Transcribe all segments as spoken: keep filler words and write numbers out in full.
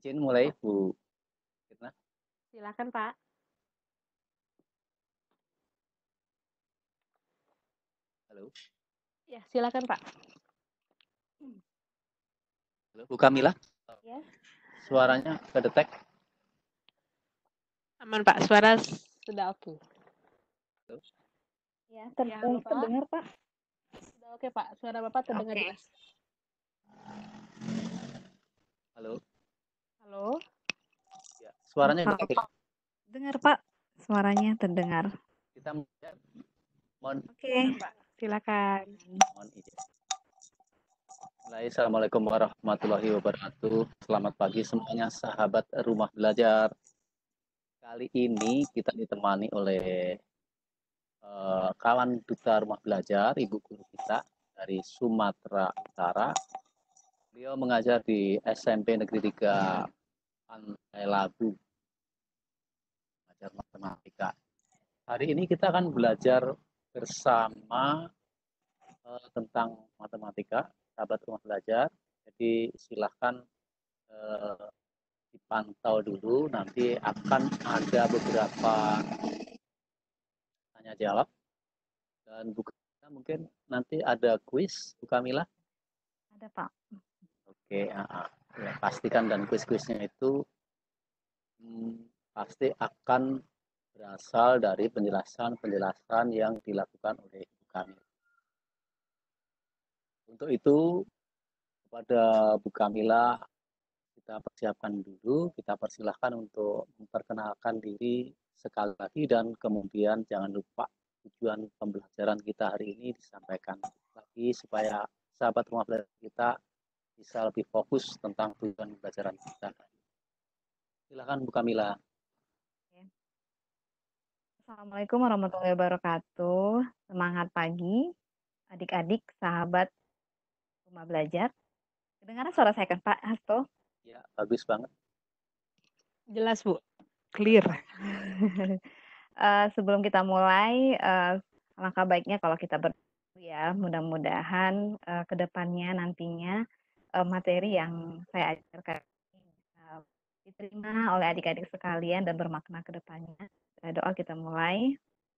Izin mulai Bu Fitna. Silakan Pak. Halo. Ya, silakan Pak. Halo Bu Kamila. Ya. Suaranya kedetek. Aman Pak, suara sudah oke. Halo. Ya, ter Ya, halo, Pak. terdengar Pak. Sudah oke Pak, suara Bapak terdengar Oke. jelas. Halo. Halo. Ya, suaranya udah oke. Dengar Pak, suaranya terdengar. Kita mohon Oke. Silakan, Pak. Silakan. mohon izin. Mulai. Assalamualaikum warahmatullahi wabarakatuh. Selamat pagi semuanya sahabat rumah belajar. Kali ini kita ditemani oleh uh, kawan duta rumah belajar, ibu guru kita dari Sumatera Utara. Beliau mengajar di S M P Negeri tiga Pantai Labu, mengajar matematika. Hari ini kita akan belajar bersama uh, tentang matematika, sahabat rumah belajar. Jadi silahkan uh, dipantau dulu, nanti akan ada beberapa tanya jawab dan buku mungkin nanti ada kuis, Bu Kamila. Ada Pak. Oke, uh, ya, pastikan dan kuis-kuisnya itu hmm, pasti akan berasal dari penjelasan-penjelasan yang dilakukan oleh Ibu Kamila. Untuk itu, kepada Bu Kamila, kita persiapkan dulu, kita persilahkan untuk memperkenalkan diri sekali lagi dan kemudian jangan lupa tujuan pembelajaran kita hari ini disampaikan lagi supaya sahabat rumah belajar kita bisa lebih fokus tentang tujuan pembelajaran kita. Silakan Bu Kamila. Assalamualaikum warahmatullahi wabarakatuh. Semangat pagi, adik-adik, sahabat rumah belajar. Kedengaran suara saya kan Pak Hasto? Ya, bagus banget. Jelas Bu, clear. uh, sebelum kita mulai, uh, langkah baiknya kalau kita berdoa ya, mudah-mudahan uh, kedepannya nantinya uh, materi yang saya ajarkan uh, diterima oleh adik-adik sekalian dan bermakna kedepannya. Doa kita mulai.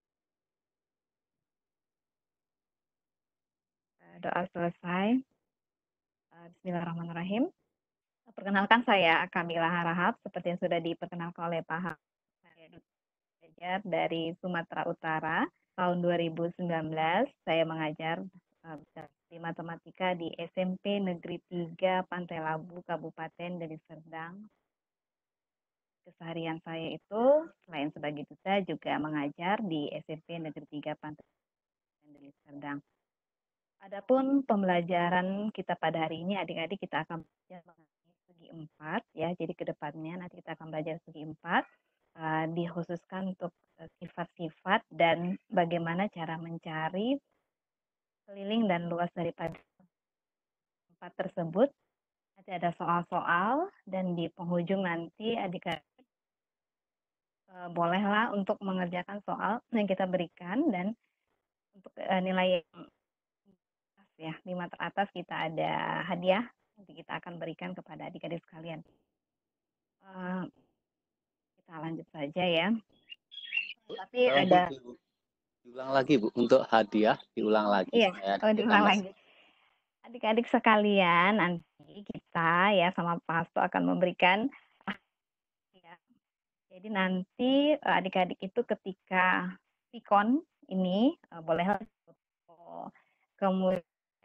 Doa selesai. Bismillahirrahmanirrahim. Perkenalkan saya Kamila Harahap, seperti yang sudah diperkenalkan oleh Pak Hap. Saya belajar dari Sumatera Utara. Tahun dua ribu sembilan belas saya mengajar uh, di matematika di S M P Negeri tiga Pantai Labu, Kabupaten Deli Serdang. Keseharian saya itu selain sebagai duta juga mengajar di S M P Negeri tiga Pantai Deli Serdang. Adapun pembelajaran kita pada hari ini, adik-adik kita akan belajar mengenai segi empat ya. Jadi kedepannya nanti kita akan belajar segi empat, uh, dikhususkan untuk uh, sifat-sifat dan bagaimana cara mencari keliling dan luas daripada empat tersebut. Nanti ada soal-soal dan di penghujung nanti adik-adik uh, bolehlah untuk mengerjakan soal yang kita berikan dan untuk uh, nilai yang ya lima teratas kita ada hadiah nanti kita akan berikan kepada adik-adik sekalian. Uh, kita lanjut saja ya. Tapi oh, ada Bu, diulang lagi Bu untuk hadiah, diulang lagi. Iya, ya, oh, diulang lagi. Adik-adik sekalian, nanti kita ya sama Pak Hasto akan memberikan ya. Jadi nanti adik-adik itu ketika Vicon ini uh, boleh foto. Kemudian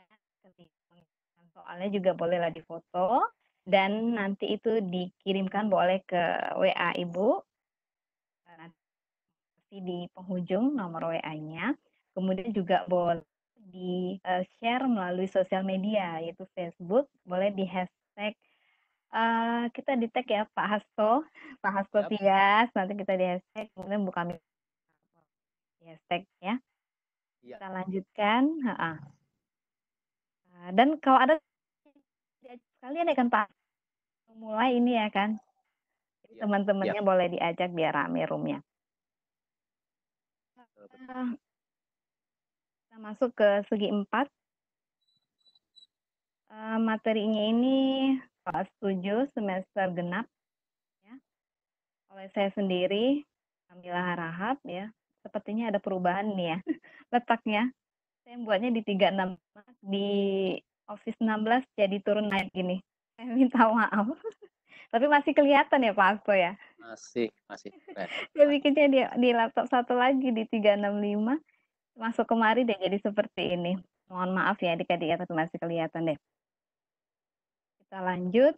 soalnya juga bolehlah difoto dan nanti itu dikirimkan boleh ke W A Ibu nanti di penghujung nomor W A-nya. Kemudian juga boleh di uh, share melalui sosial media yaitu Facebook, boleh di hashtag uh, kita di tag ya Pak Hasto, Pak Hasto yep. Tias, nanti kita di hashtag kemudian bukan di hashtag ya. Yep. Kita lanjutkan. Ha-ha. Dan kalau ada sekalian ya kan Pak, mulai ini ya kan, ya, teman-temannya ya. Boleh diajak biar rame roomnya. Uh, kita masuk ke segi empat. Uh, materinya ini kelas tujuh semester genap ya. Oleh saya sendiri, Kamila Harahap ya. Sepertinya ada perubahan nih ya letaknya. Saya buatnya di tiga enam di Office enam belas jadi turun naik gini. Saya minta maaf. Tapi masih kelihatan ya Pak Asto ya. Masih, masih keren. Saya bikinnya di, di laptop satu lagi di tiga enam lima. Masuk kemari deh jadi seperti ini. Mohon maaf ya adik-adik ya, tapi masih kelihatan deh. Kita lanjut.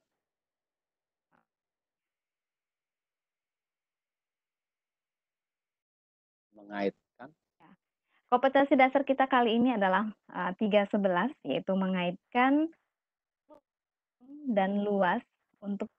Mengaitkan. Kompetensi dasar kita kali ini adalah uh, tiga sebelas, yaitu mengaitkan dan luas untuk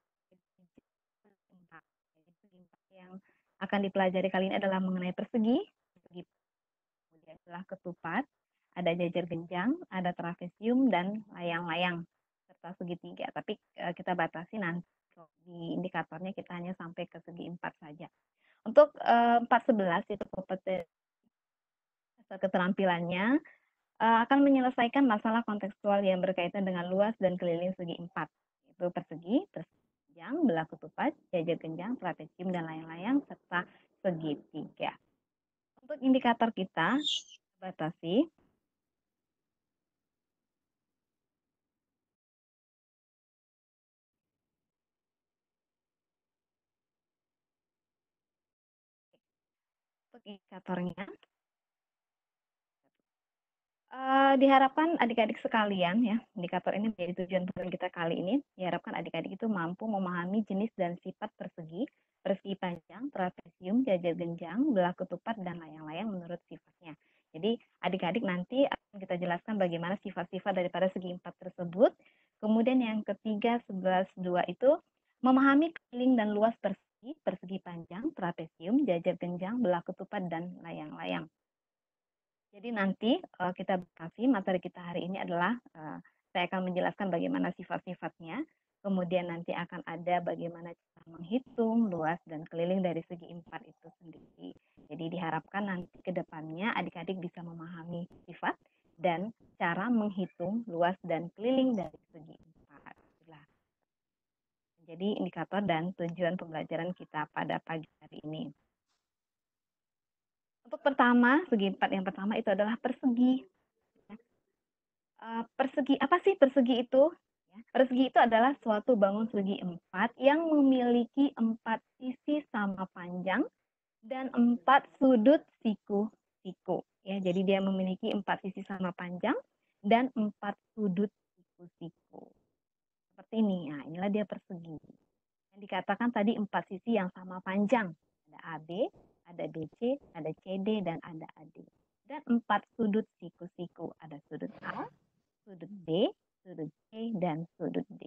yang akan dipelajari kali ini adalah mengenai persegi, persegi kemudian adalah ketupat, ada jajar genjang, ada trapesium dan layang-layang serta segitiga. Tapi uh, kita batasi nanti di indikatornya kita hanya sampai ke segi empat saja. Untuk uh, empat sebelas itu kompetensi keterampilannya uh, akan menyelesaikan masalah kontekstual yang berkaitan dengan luas dan keliling segi empat, yaitu persegi, persegi, belah ketupat, jajar genjang, trapesium, dan layang-layang, serta segitiga. Untuk indikator kita, batasi. Untuk indikatornya, Uh, diharapkan adik-adik sekalian ya, indikator ini menjadi tujuan program kita kali ini, diharapkan adik-adik itu mampu memahami jenis dan sifat persegi, persegi panjang, trapesium, jajar genjang, belah ketupat, dan layang-layang menurut sifatnya. Jadi adik-adik nanti akan kita jelaskan bagaimana sifat-sifat daripada segi empat tersebut. Kemudian yang ketiga, sebelas dua itu memahami keliling dan luas persegi, persegi panjang, trapesium, jajar genjang, belah ketupat, dan layang-layang. Jadi nanti uh, kita kasih materi kita hari ini adalah uh, saya akan menjelaskan bagaimana sifat-sifatnya, kemudian nanti akan ada bagaimana cara menghitung luas dan keliling dari segi empat itu sendiri. Jadi diharapkan nanti ke depannya adik-adik bisa memahami sifat dan cara menghitung luas dan keliling dari segi empat. Jadi indikator dan tujuan pembelajaran kita pada pagi hari ini. Untuk pertama, segi empat yang pertama itu adalah persegi. Uh, persegi, apa sih persegi itu? Persegi itu adalah suatu bangun segi empat yang memiliki empat sisi sama panjang dan empat sudut siku-siku. Ya, jadi dia memiliki empat sisi sama panjang dan empat sudut siku-siku. Seperti ini. Nah, inilah dia persegi. Yang dikatakan tadi empat sisi yang sama panjang. Ada A B, ada B C, ada C D, dan ada A D. Dan empat sudut siku-siku. Ada sudut A, sudut B, sudut C, dan sudut D.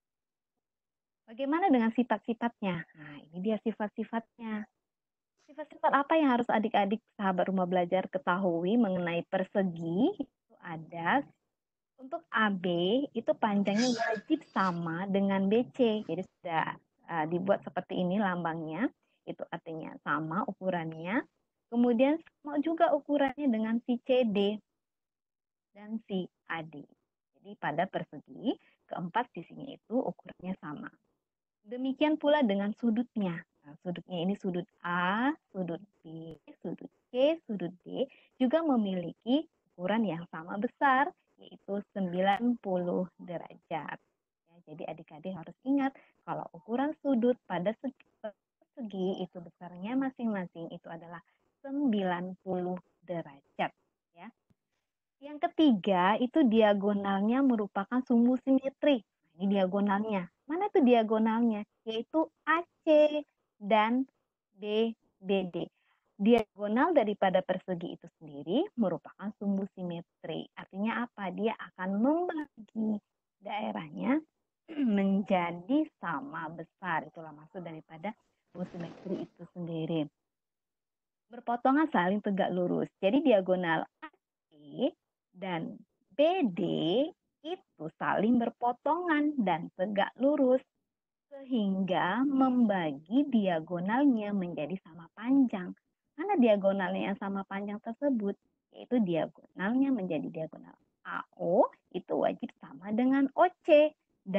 Bagaimana dengan sifat-sifatnya? Nah, ini dia sifat-sifatnya. Sifat-sifat apa yang harus adik-adik sahabat rumah belajar ketahui mengenai persegi? Itu ada untuk A B, itu panjangnya wajib sama dengan B C. Jadi sudah uh, dibuat seperti ini lambangnya. Itu artinya sama ukurannya. Kemudian sama juga ukurannya dengan si C D dan si A D. Jadi pada persegi, keempat sisinya itu ukurannya sama. Demikian pula dengan sudutnya. Nah, sudutnya ini sudut A, sudut B, sudut C, sudut D juga memiliki ukuran yang sama besar, yaitu sembilan puluh derajat. Ya, jadi adik-adik harus ingat kalau ukuran sudut pada segi, segi itu besarnya masing-masing itu adalah sembilan puluh derajat. Ya. Yang ketiga itu diagonalnya merupakan sumbu simetri. Nah, ini diagonalnya. Mana itu diagonalnya? Yaitu A C dan B B D. Diagonal daripada persegi itu sendiri merupakan sumbu simetri. Artinya apa? Dia akan membagi daerahnya menjadi sama besar. Itulah maksud daripada sumbu simetri itu sendiri. Berpotongan saling tegak lurus. Jadi diagonal A C dan B D itu saling berpotongan dan tegak lurus sehingga membagi diagonalnya menjadi sama panjang. Mana diagonalnya yang sama panjang tersebut? Yaitu diagonalnya menjadi diagonal A O itu wajib sama dengan O C dan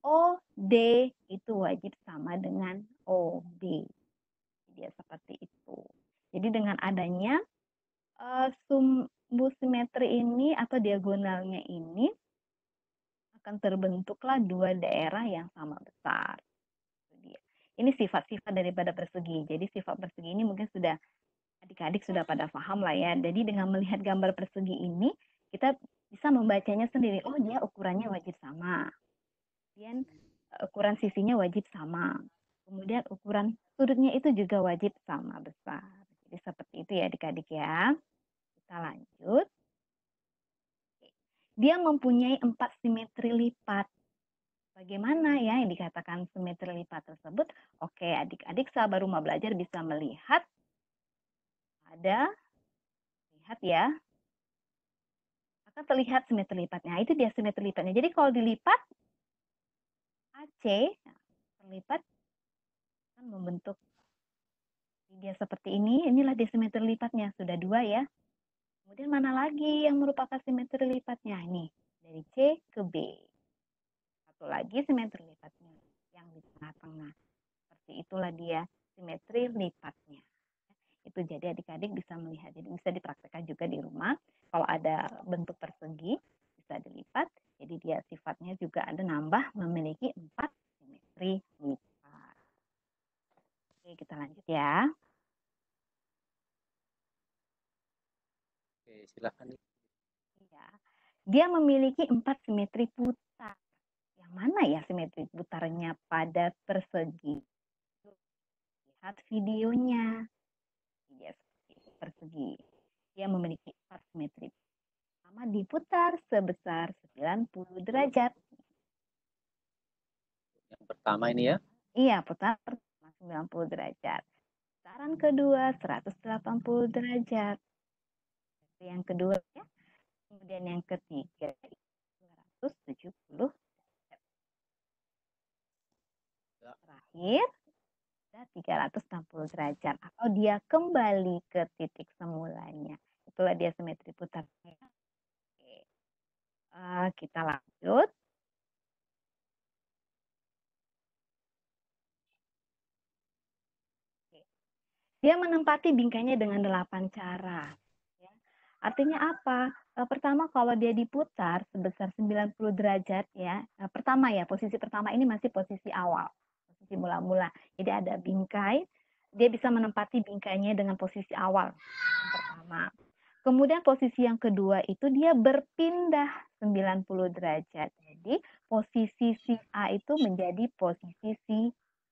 O D itu wajib sama dengan O B. Dia seperti itu. Jadi dengan adanya uh, sumbu simetri ini atau diagonalnya ini akan terbentuklah dua daerah yang sama besar. Ini sifat-sifat daripada persegi. Jadi sifat persegi ini mungkin sudah adik-adik sudah pada paham lah ya. Jadi dengan melihat gambar persegi ini, kita bisa membacanya sendiri. Oh, dia ukurannya wajib sama. Kemudian ukuran sisinya wajib sama. Kemudian ukuran sudutnya itu juga wajib sama besar. Jadi seperti itu ya adik-adik ya. Kita lanjut. Dia mempunyai empat simetri lipat. Bagaimana ya yang dikatakan simetri lipat tersebut? Oke, adik-adik sahabat rumah belajar bisa melihat ada, lihat ya, akan terlihat simetri lipatnya. Itu dia simetri lipatnya. Jadi kalau dilipat A C, nah, terlipat akan membentuk dia seperti ini. Inilah dia simetri lipatnya. Sudah dua ya. Kemudian mana lagi yang merupakan simetri lipatnya? Ini dari C ke B. Satu lagi simetri lipatnya yang di tengah-tengah. Seperti itulah dia simetri lipatnya. Itu jadi adik-adik bisa melihat. Jadi bisa dipraktekkan juga di rumah. Kalau ada bentuk persegi bisa dilipat. Jadi dia sifatnya juga ada nambah memiliki empat simetri lipat. Oke, kita lanjut ya. Oke, silakan. Ya. Dia memiliki empat simetri putar. Yang mana ya simetri putarnya pada persegi? Lihat videonya. Dia persegi. Dia memiliki empat simetri. Pertama diputar sebesar sembilan puluh derajat. Yang pertama ini ya. Iya, putar pertama sembilan puluh derajat. Putaran kedua seratus delapan puluh derajat. Yang kedua ya. Kemudian yang ketiga dua ratus tujuh puluh derajat. Terakhir ada tiga ratus enam puluh derajat atau dia kembali ke titik semulanya. Itulah dia simetri putar. Oke. Uh, kita lanjut. Dia menempati bingkainya dengan delapan cara. Ya. Artinya apa? E, pertama kalau dia diputar sebesar sembilan puluh derajat ya. E, pertama ya, posisi pertama ini masih posisi awal, posisi mula-mula. Jadi ada bingkai, dia bisa menempati bingkainya dengan posisi awal yang pertama. Kemudian posisi yang kedua itu dia berpindah sembilan puluh derajat. Jadi posisi si A itu menjadi posisi si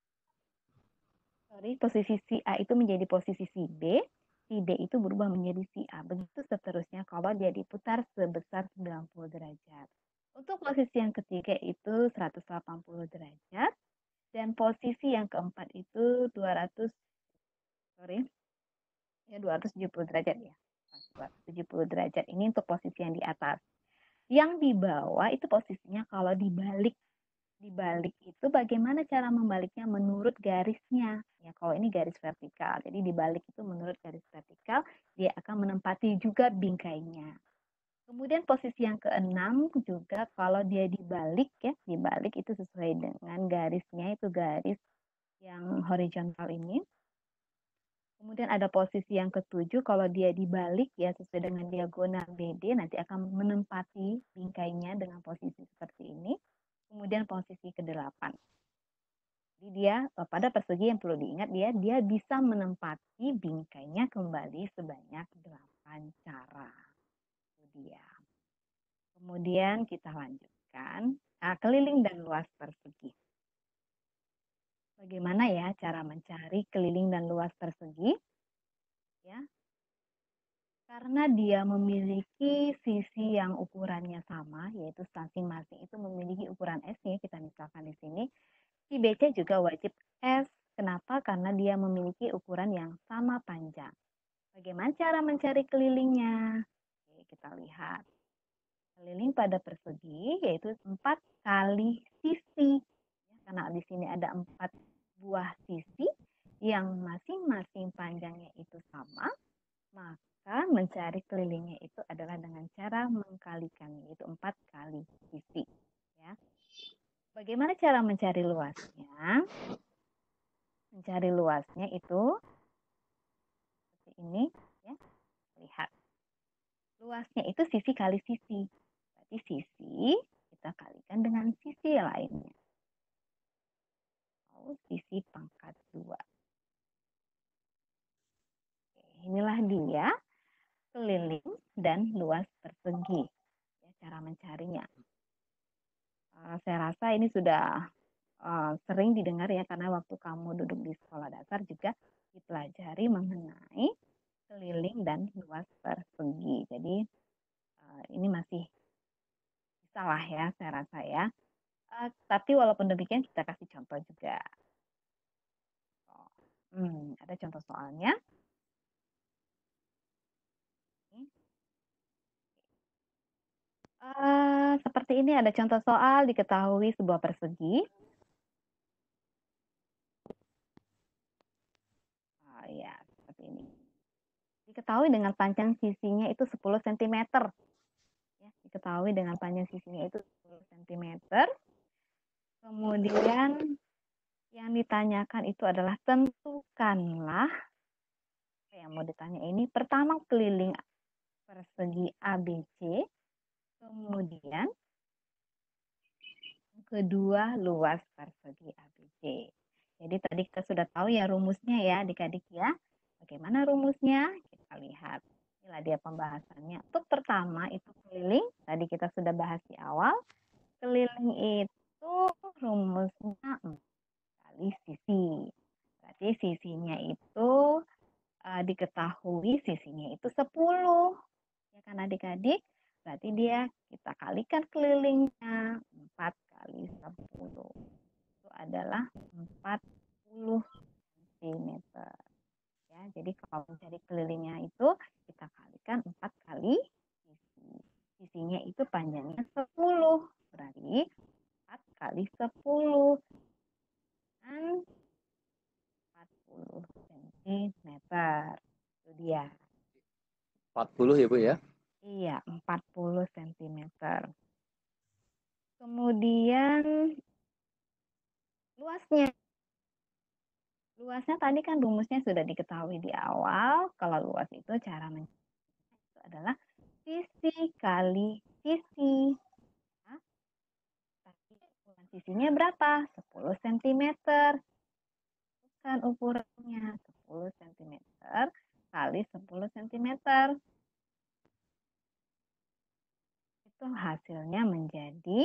Sorry, posisi si A itu menjadi posisi si B, si B itu berubah menjadi si A. Begitu seterusnya kalau dia diputar sebesar sembilan puluh derajat. Untuk posisi yang ketiga itu seratus delapan puluh derajat. Dan posisi yang keempat itu dua ratus, sorry, ya dua ratus tujuh puluh derajat ya. dua ratus tujuh puluh derajat ini untuk posisi yang di atas. Yang di bawah itu posisinya kalau dibalik. Dibalik itu bagaimana cara membaliknya menurut garisnya. Ya, kalau ini garis vertikal. Jadi dibalik itu menurut garis vertikal, dia akan menempati juga bingkainya. Kemudian posisi yang keenam juga kalau dia dibalik ya, dibalik itu sesuai dengan garisnya, itu garis yang horizontal ini. Kemudian ada posisi yang ketujuh kalau dia dibalik ya sesuai dengan diagonal B D nanti akan menempati bingkainya dengan posisi seperti ini. Kemudian posisi kedelapan. Jadi dia pada persegi yang perlu diingat dia dia bisa menempati bingkainya kembali sebanyak delapan cara. Itu dia. Kemudian kita lanjutkan nah, keliling dan luas persegi. Bagaimana ya cara mencari keliling dan luas persegi? Ya. Karena dia memiliki sisi yang ukurannya sama, yaitu masing-masing itu memiliki ukuran S ya, kita misalkan di sini. Si B C juga wajib S. Kenapa? Karena dia memiliki ukuran yang sama panjang. Bagaimana cara mencari kelilingnya? Oke, kita lihat. Keliling pada persegi yaitu empat kali sisi. Karena di sini ada empat buah sisi yang masing-masing panjangnya itu sama, maka mencari kelilingnya itu adalah dengan cara mengkalikannya, yaitu empat kali sisi. Ya. Bagaimana cara mencari luasnya? Mencari luasnya itu seperti ini, ya. Lihat. Luasnya itu sisi kali sisi. Berarti sisi kita kalikan dengan sisi lainnya. Oh, sisi pangkat dua. Oke, inilah dia keliling dan luas persegi. Ya, cara mencarinya. Uh, saya rasa ini sudah uh, sering didengar ya, karena waktu kamu duduk di sekolah dasar juga dipelajari mengenai keliling dan luas persegi. Jadi uh, ini masih salah ya, saya rasa ya. Uh, tapi walaupun demikian kita kasih contoh juga. Oh, hmm, ada contoh soalnya. Uh, seperti ini ada contoh soal, diketahui sebuah persegi. Oh ya, seperti ini. Diketahui dengan panjang sisinya itu sepuluh sentimeter. Ya, diketahui dengan panjang sisinya itu sepuluh sentimeter. Kemudian yang ditanyakan itu adalah tentukanlah, yang mau ditanya ini, pertama keliling persegi A B C, kemudian kedua luas persegi A B C. Jadi tadi kita sudah tahu ya rumusnya ya adik-adik ya. Bagaimana rumusnya? Kita lihat. Inilah dia pembahasannya. Untuk pertama itu keliling, tadi kita sudah bahas di awal. Keliling itu rumusnya kali sisi. Berarti sisinya itu uh, diketahui sisinya itu sepuluh. Ya kan adik-adik? Berarti dia kita kalikan kelilingnya empat kali sepuluh. Itu adalah empat puluh sentimeter. Ya, jadi kalau mencari kelilingnya itu kita kalikan empat kali sisi. Sisinya itu panjangnya sepuluh. Berarti empat kali sepuluh. Dan empat puluh sentimeter. Itu dia. empat puluh ya Bu ya? Iya, empat puluh sentimeter. Kemudian luasnya. Luasnya tadi kan rumusnya sudah diketahui di awal. Kalau luas itu cara mencari itu adalah sisi kali sisi. Nah, tapi ukuran sisinya berapa? sepuluh sentimeter. Bukan ukurannya sepuluh sentimeter kali sepuluh sentimeter. Itu hasilnya menjadi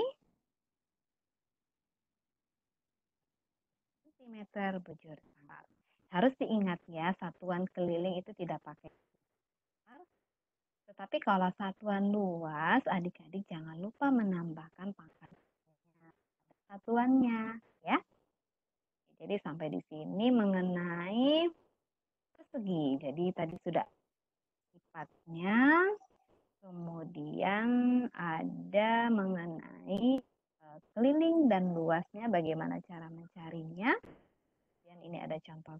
sentimeter bujur sangkal. Harus diingat ya, satuan keliling itu tidak pakai meter. Tetapi kalau satuan luas, adik-adik jangan lupa menambahkan pangkatnya, satuannya ya. Jadi sampai di sini mengenai persegi. Jadi tadi sudah sifatnya. Kemudian ada mengenai uh, keliling dan luasnya, bagaimana cara mencarinya. Dan ini ada contoh.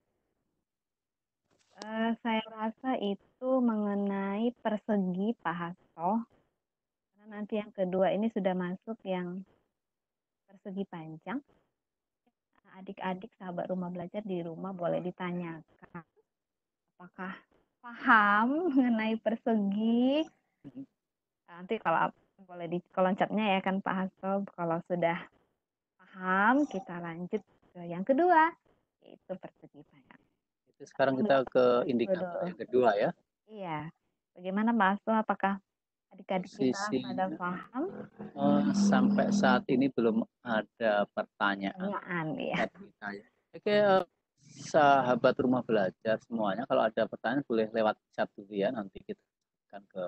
Uh, saya rasa itu mengenai persegi Pak Hasto. Karena nanti yang kedua ini sudah masuk yang persegi panjang. Adik-adik sahabat rumah belajar di rumah boleh ditanyakan apakah paham mengenai persegi. Nanti kalau boleh di kolom chatnya ya kan Pak Hasto. Kalau sudah paham, kita lanjut ke yang kedua, yaitu persegi panjang. Itu sekarang kita ke indikator yang kedua ya. Iya. Bagaimana Pak Hasto? Apakah adik-adik kita Sisi, pada paham? oh, sampai saat ini belum ada pertanyaan. Pertanyaan ya. Kita, ya. Oke, uh, sahabat rumah belajar semuanya, kalau ada pertanyaan boleh lewat chat dulu ya, nanti kita akan ke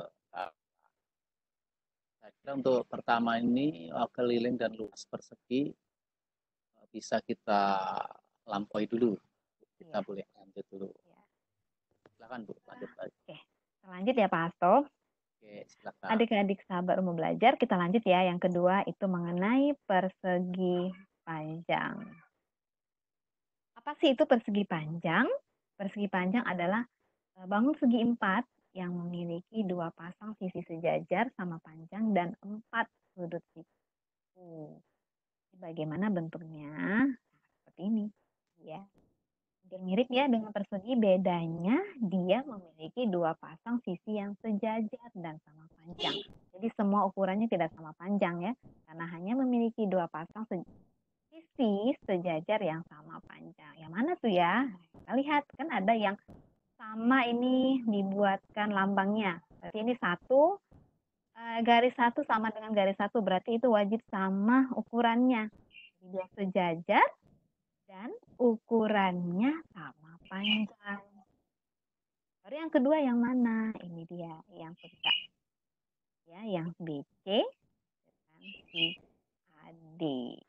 saya kira untuk pertama ini keliling dan luas persegi bisa kita lampaui dulu. Kita ya. Boleh lanjut dulu. Ya. Silakan Bu, lanjut lagi. Oke, lanjut ya Pak Hasto. Oke, silakan. Adik-adik sahabat rumah belajar, kita lanjut ya. Yang kedua itu mengenai persegi panjang. Apa sih itu persegi panjang? Persegi panjang adalah bangun segi empat yang memiliki dua pasang sisi sejajar sama panjang dan empat sudut siku. Bagaimana bentuknya? Seperti ini, ya. Hampir mirip ya dengan persegi, bedanya dia memiliki dua pasang sisi yang sejajar dan sama panjang. Jadi semua ukurannya tidak sama panjang ya, karena hanya memiliki dua pasang sisi sejajar yang sama panjang. Yang mana tuh ya? Kita lihat kan ada yang sama, ini dibuatkan lambangnya. Berarti ini satu, eh, garis satu sama dengan garis satu, berarti itu wajib sama ukurannya. Jadi dia sejajar dan ukurannya sama panjang. Baru yang kedua yang mana? Ini dia yang kedua. Ya, yang B C dan si A D.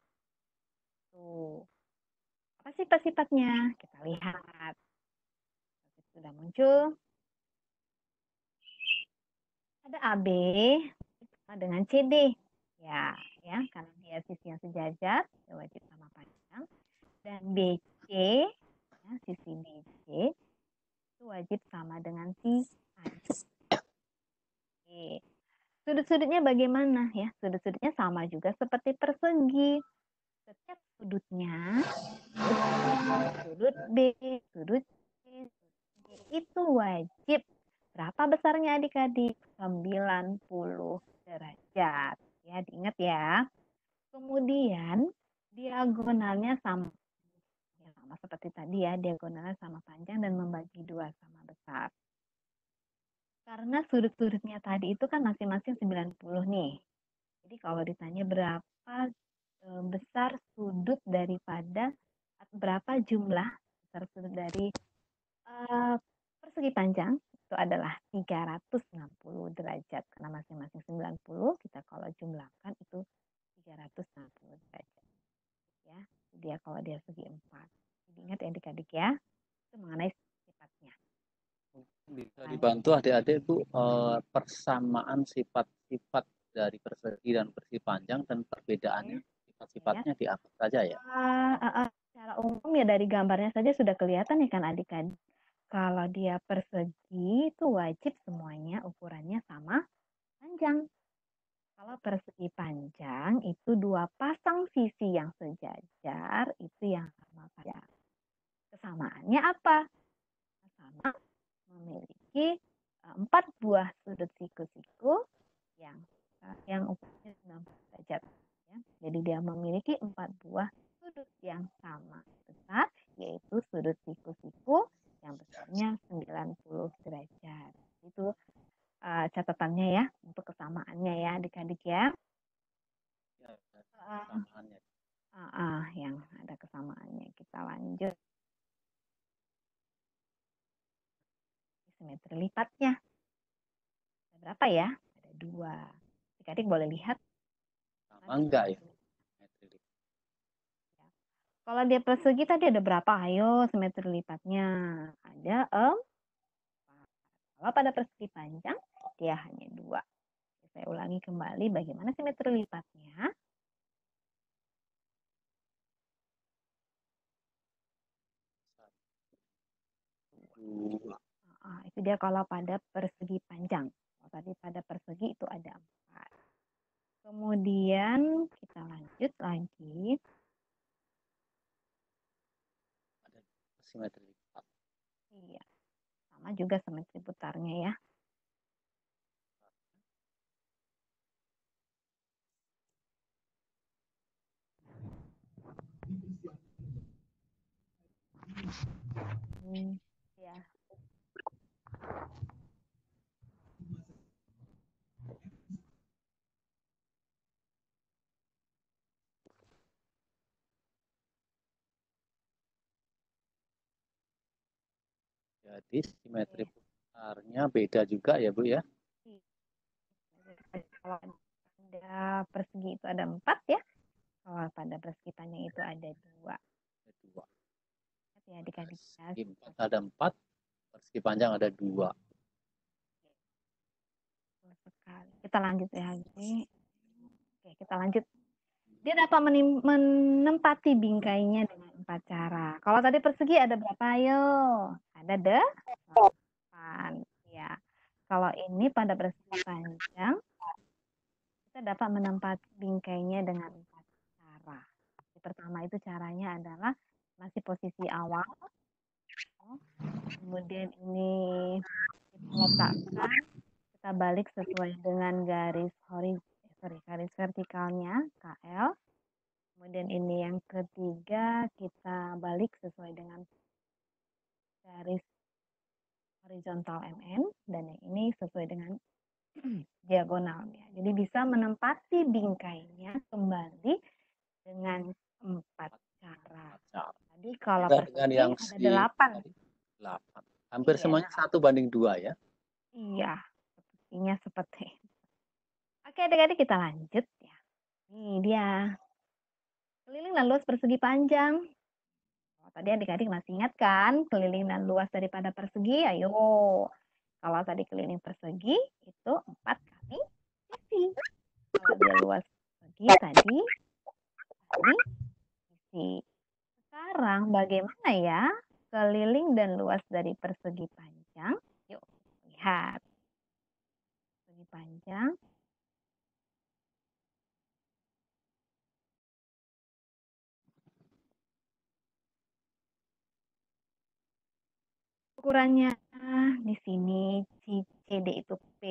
Tuh. Apa sifat-sifatnya? Kita lihat. Sudah muncul. Ada A B sama dengan C D. Ya, ya, karena dia sisi yang sejajar, dia wajib sama panjang. Dan B C, ya, sisi B C itu wajib sama dengan si A D. Oke. Sudut-sudutnya bagaimana ya? Sudut-sudutnya sama juga seperti persegi. Setiap sudutnya, sudut B, sudut C, sudut D, itu wajib. Berapa besarnya adik-adik? sembilan puluh derajat. Ya, diingat ya. Kemudian diagonalnya sama. Ya, sama seperti tadi ya, diagonalnya sama panjang dan membagi dua sama besar. Karena sudut-sudutnya tadi itu kan masing-masing sembilan puluh nih. Jadi kalau ditanya berapa e, besar sudut daripada, atau berapa jumlah besar sudut dari e, persegi panjang, itu adalah tiga ratus enam puluh derajat. Karena masing-masing sembilan puluh, kita kalau jumlahkan itu tiga ratus enam puluh derajat. Ya, dia kalau dia segi empat. Jadi ingat ya adik-adik ya, itu mengenai sifatnya. Bisa dibantu adik-adik Bu, eh, persamaan sifat-sifat dari persegi dan persegi panjang dan perbedaannya sifat-sifatnya di apa saja ya? Uh, uh, uh, secara umum ya dari gambarnya saja sudah kelihatan ya kan adik-adik. Kalau dia persegi itu wajib semuanya ukurannya sama panjang. Kalau persegi panjang itu dua pasang sisi yang sejajar itu yang sama panjang. Kesamaannya apa? Sama memiliki empat buah sudut siku-siku yang yang ukurannya enam puluh derajat. Ya. Jadi dia memiliki empat buah sudut yang sama besar, yaitu sudut siku-siku yang besarnya sembilan puluh derajat. Itu uh, catatannya ya untuk kesamaannya ya adik-adik ya. Ya, kesamaannya. Uh, uh, uh, yang ada kesamaannya. Kita lanjut. Simetri lipatnya. Ada berapa ya? Ada dua. Adik-adik boleh lihat. Sama enggak ya? Ya. Kalau dia persegi tadi ada berapa? Ayo simetri lipatnya. Ada empat. Kalau pada persegi panjang, dia hanya dua. Saya ulangi kembali bagaimana simetri lipatnya. Nah, itu dia kalau pada persegi panjang. Kalau tadi pada persegi itu ada empat. Kemudian kita lanjut lagi. Ada simetri lipat. Iya. Sama juga simetri putarnya ya. Hmm, ya. Jadi simetri putarnya beda juga ya Bu ya? Kalau pada persegi itu ada empat ya. Kalau pada persegi panjang itu ada dua. Ada dua. Ya, adik-adik. Persegi empat ada empat, persegi panjang ada dua. Sekali. Kita lanjut ya lagi. Oke, kita lanjut. Dia dapat menempati bingkainya dengan empat cara. Kalau tadi persegi ada berapa? Ayo. Ada delapan. Ya. Kalau ini pada persegi panjang, kita dapat menempati bingkainya dengan empat cara. pertama itu caranya adalah masih posisi awal. Kemudian ini kita letakkan, kita balik sesuai dengan garis horizontal, sorry, garis vertikalnya K L. Kemudian ini yang ketiga kita balik sesuai dengan garis horizontal M N, dan yang ini sesuai dengan diagonalnya. Jadi bisa menempati bingkainya kembali dengan empat cara. Jadi kalau Dengan persegi yang ada si delapan. delapan. Hampir Iya. semuanya satu banding dua ya. Iya, sepertinya seperti itu. Oke, adik-adik kita lanjut ya. Ini dia. Keliling dan luas persegi panjang. Oh, tadi adik-adik masih ingat kan keliling dan luas daripada persegi? Ayo. Kalau tadi keliling persegi itu empat kali sisi. Kalau dia luas persegi tadi kali sisi. Sekarang bagaimana ya keliling dan luas dari persegi panjang? Yuk lihat. Persegi panjang. Ukurannya di sini C D itu P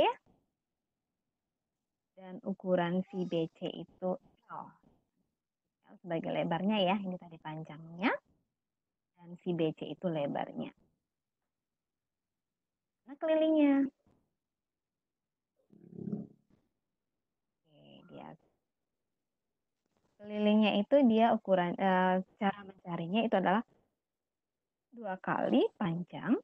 dan ukuran si B C itu L. L sebagai lebarnya ya, ini tadi panjangnya, dan si B C itu lebarnya. Nah, kelilingnya. Oke, dia kelilingnya itu dia ukuran eh, cara mencarinya itu adalah dua kali panjang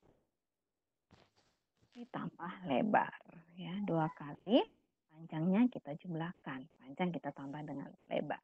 ditambah lebar ya, dua kali panjangnya kita jumlahkan, panjang kita tambah dengan lebar.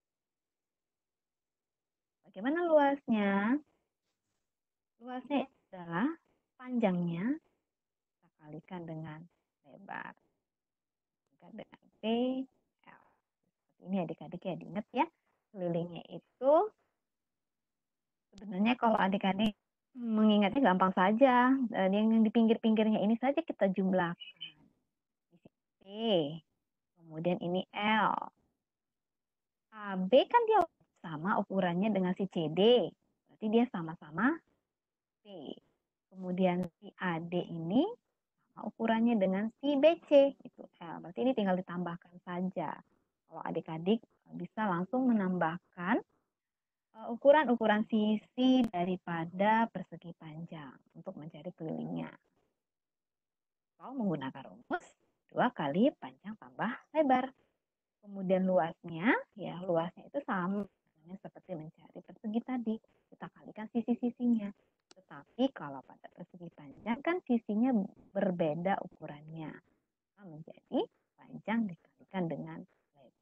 Bagaimana luasnya? Luasnya adalah panjangnya kita kalikan dengan lebar, kalikan dengan P L. Ini adik-adik ya diingat ya, kelilingnya itu sebenarnya kalau adik-adik mengingatnya gampang saja. Yang di pinggir-pinggirnya ini saja kita jumlahkan. P, kemudian ini L. A B kan dia sama ukurannya dengan si C D. Berarti dia sama-sama P. Kemudian si A D ini sama ukurannya dengan si B C. Itu L. Berarti ini tinggal ditambahkan saja. Kalau adik-adik bisa langsung menambahkan ukuran-ukuran sisi daripada persegi panjang untuk mencari kelilingnya. Atau menggunakan rumus dua kali panjang tambah lebar. Kemudian luasnya, ya luasnya itu sama seperti mencari persegi tadi. Kita kalikan sisi-sisinya. Tetapi kalau pada persegi panjang kan sisinya berbeda ukurannya. Nah, menjadi panjang dikalikan dengan lebar.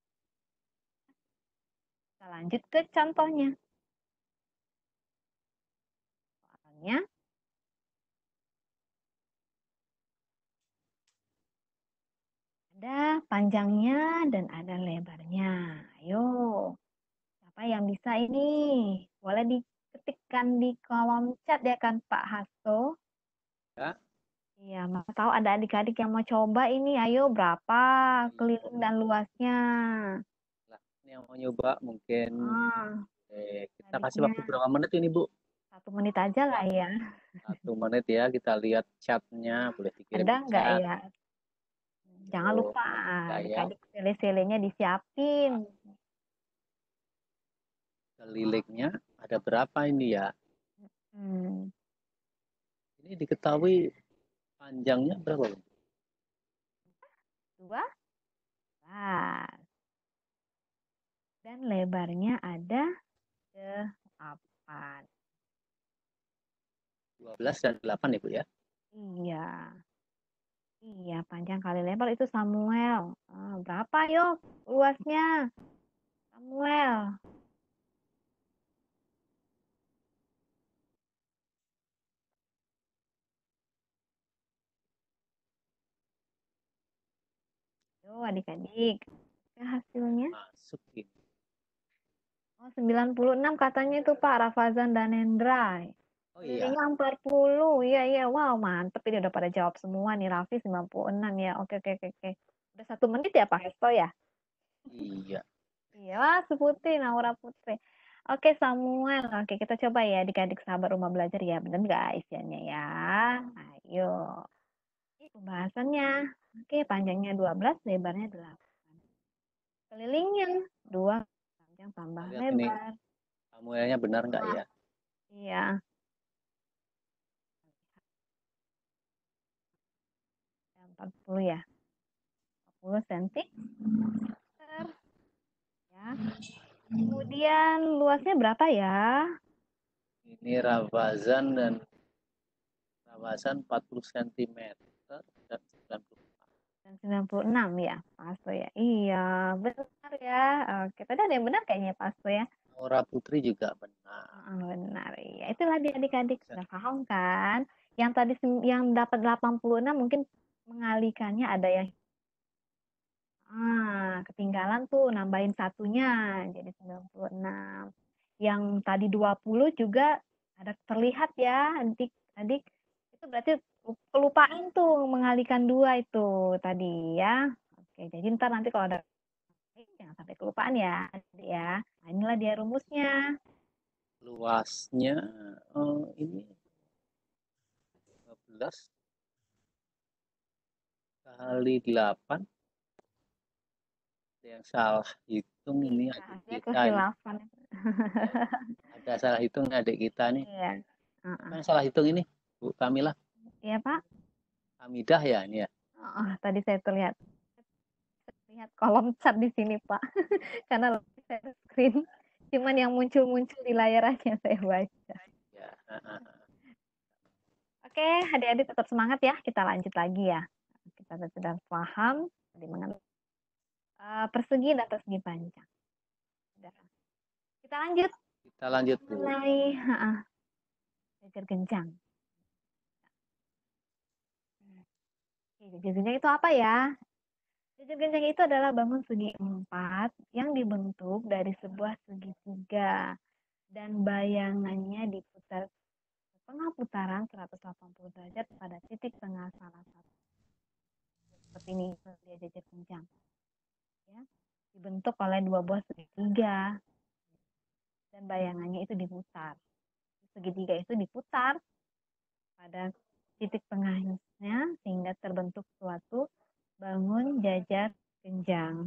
Kita lanjut ke contohnya. Soalnya ada panjangnya dan ada lebarnya. Ayo, siapa yang bisa ini? Boleh diketikkan di kolom chat ya kan Pak Hasto? Ya. Iya, mau tahu ada adik-adik yang mau coba ini. Ayo, berapa keliling dan luasnya? Nah, ini yang mau nyoba mungkin Ah, eh, kita kasih adiknya waktu berapa menit ini Bu? satu menit aja lah ya. Satu menit ya, kita lihat chatnya, boleh dikirim Ada di nggak chat. ya? Jangan Oh, lupa saya adik-adik sele-selenya disiapin. kelilingnya ada berapa ini ya? Hmm. Ini diketahui panjangnya berapa? Dua. Nah, dan lebarnya ada delapan. dua belas dan delapan ya Bu ya? Iya. Iya, panjang kali lebar itu Samuel. Ah, berapa yuk luasnya? Samuel. Yuk adik-adik. Ya, hasilnya. Masukin. Oh, sembilan puluh enam katanya itu Pak Rafazan dan Hendra. Oh iya. Kelilingnya empat puluh. Iya, iya. Wow, mantep. Ini udah pada jawab semua nih. Raffi sembilan puluh enam ya. Oke, oke, oke. oke. Udah satu menit ya Pak Hesto ya? Iya. Iya, wah, Putri, Naura Putri. Oke, Samuel. Oke, kita coba ya adik-adik sahabat rumah belajar ya. Benar nggak isiannya ya? Ayo. Ini pembahasannya. Oke, panjangnya dua belas, lebarnya delapan. Kelilingnya dua, panjang tambah Lihat ini lebar. Samuelnya benar nggak ya? Iya. empat puluh ya. empat puluh sentimeter. Ya. Kemudian luasnya berapa ya? Ini Ravazan dan Ravazan empat puluh sentimeter dan sembilan puluh. Dan sembilan puluh enam ya, Pasto ya. Iya, benar ya. Oke, tadi ada yang benar kayaknya Pasto ya. Naura Putri juga benar. Ah, benar ya. Itulah dia adik-adik sudah paham kan? Yang tadi sem- yang dapat delapan puluh enam mungkin mengalihkannya ada yang ah, ketinggalan tuh nambahin satunya jadi sembilan puluh enam. Yang tadi dua puluh juga ada terlihat ya, adik-adik. Itu berarti kelupaan tuh mengalihkan dua itu tadi ya. Oke, jadi ntar nanti kalau ada jangan sampai kelupaan ya, adik ya. Nah, inilah dia rumusnya. Luasnya oh, ini dua belas kali delapan. Ada yang salah hitung ini Iya, adik dia kita ini. kehilafan. Ada salah hitung adik kita nih. Iya. Apa Uh-uh. yang salah hitung ini, Bu Kamila? Iya, Pak. Hamidah ya ini ya. Oh, tadi saya terlihat lihat kolom chat di sini, Pak. Karena lagi share screen. Cuman yang muncul-muncul di layar aja saya baca. Ya. Uh, uh, uh. Oke, adik-adik tetap semangat ya. Kita lanjut lagi ya. Kita sudah paham di mengenai uh, persegi dan persegi panjang. Sudah. Kita lanjut Kita lanjut Bu. mengenai uh, jajar genjang. Oke, jajar genjang itu apa ya? Jajar genjang itu adalah bangun segi empat yang dibentuk dari sebuah segitiga dan bayangannya diputar tengah putaran seratus delapan puluh derajat pada titik tengah salah satu. Seperti ini dia jajar genjang. Ya, dibentuk oleh dua buah segitiga dan bayangannya itu diputar. Segitiga itu diputar pada titik tengahnya sehingga terbentuk suatu bangun jajar genjang.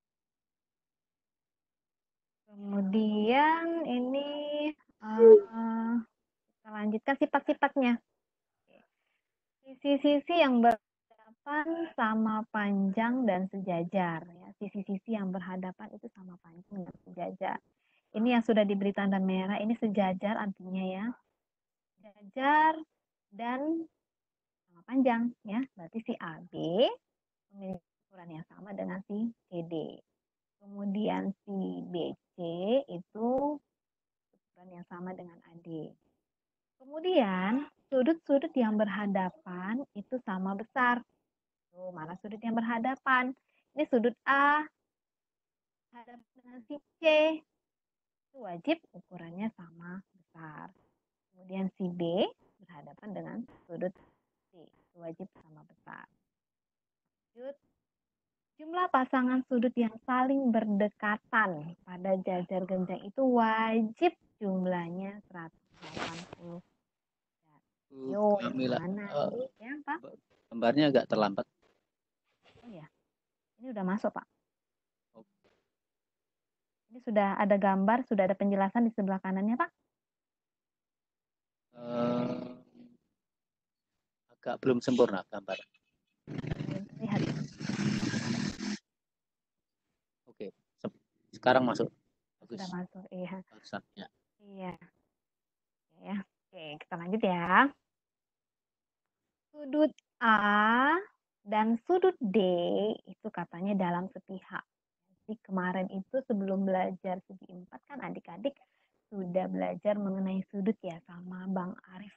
Kemudian ini uh, kita lanjutkan sifat-sifatnya. Sisi-sisi yang berhadapan sama panjang dan sejajar. Ya. Sisi-sisi yang berhadapan itu sama panjang dan sejajar. Ini yang sudah diberi tanda merah, ini sejajar artinya ya. Sejajar dan sama panjang. Ya. Berarti si A B memiliki ukuran yang sama dengan si C D. Kemudian si B C itu ukuran yang sama dengan A D. Kemudian sudut-sudut yang berhadapan itu sama besar. Tuh, mana sudut yang berhadapan? Ini sudut A berhadapan dengan si C. Itu wajib ukurannya sama besar. Kemudian si B berhadapan dengan sudut C. Itu wajib sama besar. Lanjut. Jumlah pasangan sudut yang saling berdekatan pada jajar genjang itu wajib jumlahnya seratus delapan puluh. Yo, yang Kamila, mana? uh, Ya, Pak? gambarnya agak terlambat. Oh ya, ini udah masuk, Pak. Oh. Ini sudah ada gambar, sudah ada penjelasan di sebelah kanannya, Pak? Uh, agak belum sempurna gambar. Belum terlihat. Oke, sekarang masuk. Bagus. Sudah masuk, iya. Barusan, ya. Iya. Ya. Oke, kita lanjut ya. Sudut A dan sudut D itu katanya dalam sepihak. Jadi kemarin itu sebelum belajar segi empat kan adik-adik sudah belajar mengenai sudut ya sama Bang Arif.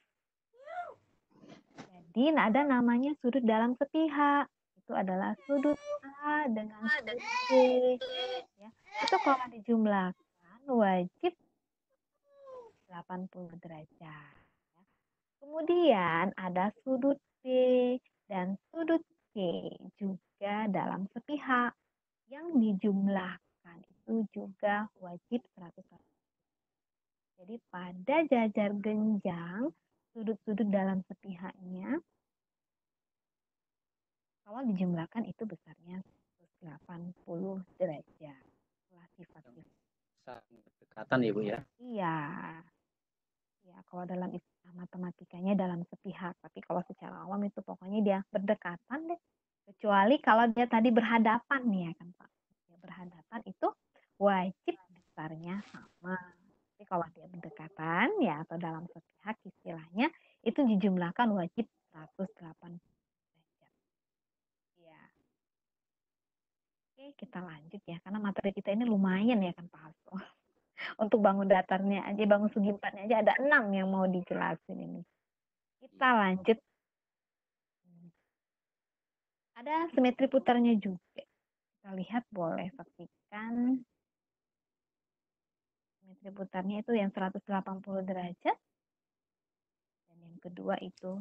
Jadi ada namanya sudut dalam sepihak. Itu adalah sudut A dengan sudut D. Ya. Itu kalau dijumlahkan wajib delapan puluh derajat. Ya. Kemudian ada sudut B dan sudut C juga dalam sepihak yang dijumlahkan dijumlahkan itu juga wajib seratus persen. Jadi pada jajar genjang, sudut-sudut dalam sepihaknya, kalau dijumlahkan itu besarnya seratus delapan puluh derajat. Itulah sifat-sifat. Saling berdekatan ya Bu ya. Iya. Ya, kalau dalam istilah matematikanya dalam sepihak, tapi kalau secara awam itu pokoknya dia berdekatan deh. Kecuali kalau dia tadi berhadapan nih ya kan Pak. Dia berhadapan itu wajib besarnya sama. Tapi kalau dia berdekatan ya atau dalam sepihak istilahnya itu dijumlahkan wajib seratus delapan puluh derajat. Ya. Oke, kita lanjut ya karena materi kita ini lumayan ya kan Pak Hasto. Untuk bangun datarnya aja, bangun segi empatnya aja ada enam yang mau dijelasin ini. Kita lanjut. Ada simetri putarnya juga. Kita lihat boleh saksikan. Simetri putarnya itu yang seratus delapan puluh derajat. Dan yang kedua itu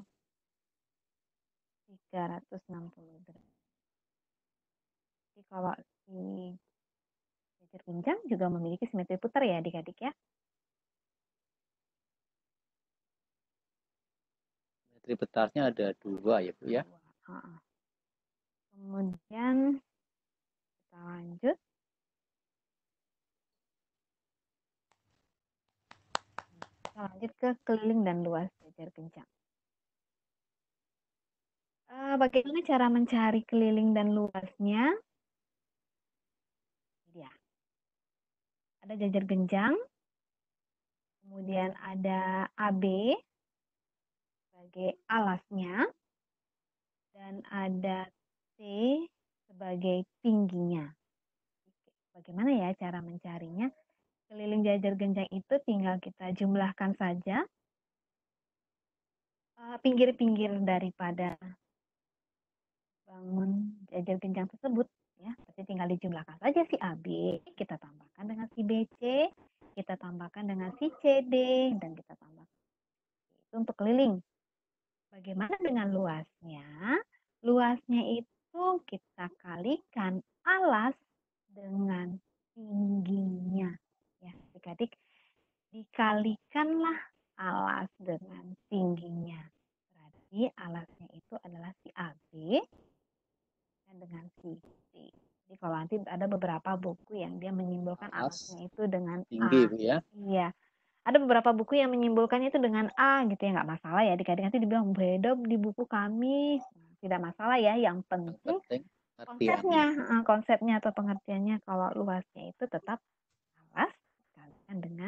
tiga ratus enam puluh derajat. Jadi kalau di jajar genjang juga memiliki simetri putar ya adik-adik ya. Simetri putarnya ada dua ya Bu ya. Dua. Kemudian kita lanjut. Kita lanjut ke keliling dan luas jajar genjang. Uh, bagaimana cara mencari keliling dan luasnya? Ini dia. Ada jajar genjang, kemudian ada A B sebagai alasnya, dan ada T sebagai tingginya. Bagaimana ya cara mencarinya? Keliling jajar genjang itu tinggal kita jumlahkan saja pinggir-pinggir daripada bangun jajar genjang tersebut. Ya, berarti tinggal dijumlahkan saja si A B, kita tambahkan dengan si B C, kita tambahkan dengan si C D, dan kita tambahkan. Itu untuk keliling. Bagaimana dengan luasnya? Luasnya itu kita kalikan alas dengan tingginya. Ya, adik-adik, dikalikanlah alas dengan tingginya. Berarti alasnya itu adalah si A B dan dengan si C. Jadi kalau nanti ada beberapa buku yang dia menyimbolkan Alas alasnya itu dengan tinggi A. Bu ya. Iya. Ada beberapa buku yang menyimbolkannya itu dengan A gitu ya, nggak masalah ya. Adik-adik nanti dibilang beda di buku kami. Tidak masalah ya, yang penting, Yang penting konsepnya, konsepnya atau pengertiannya kalau luasnya itu tetap alas kalikan dengan.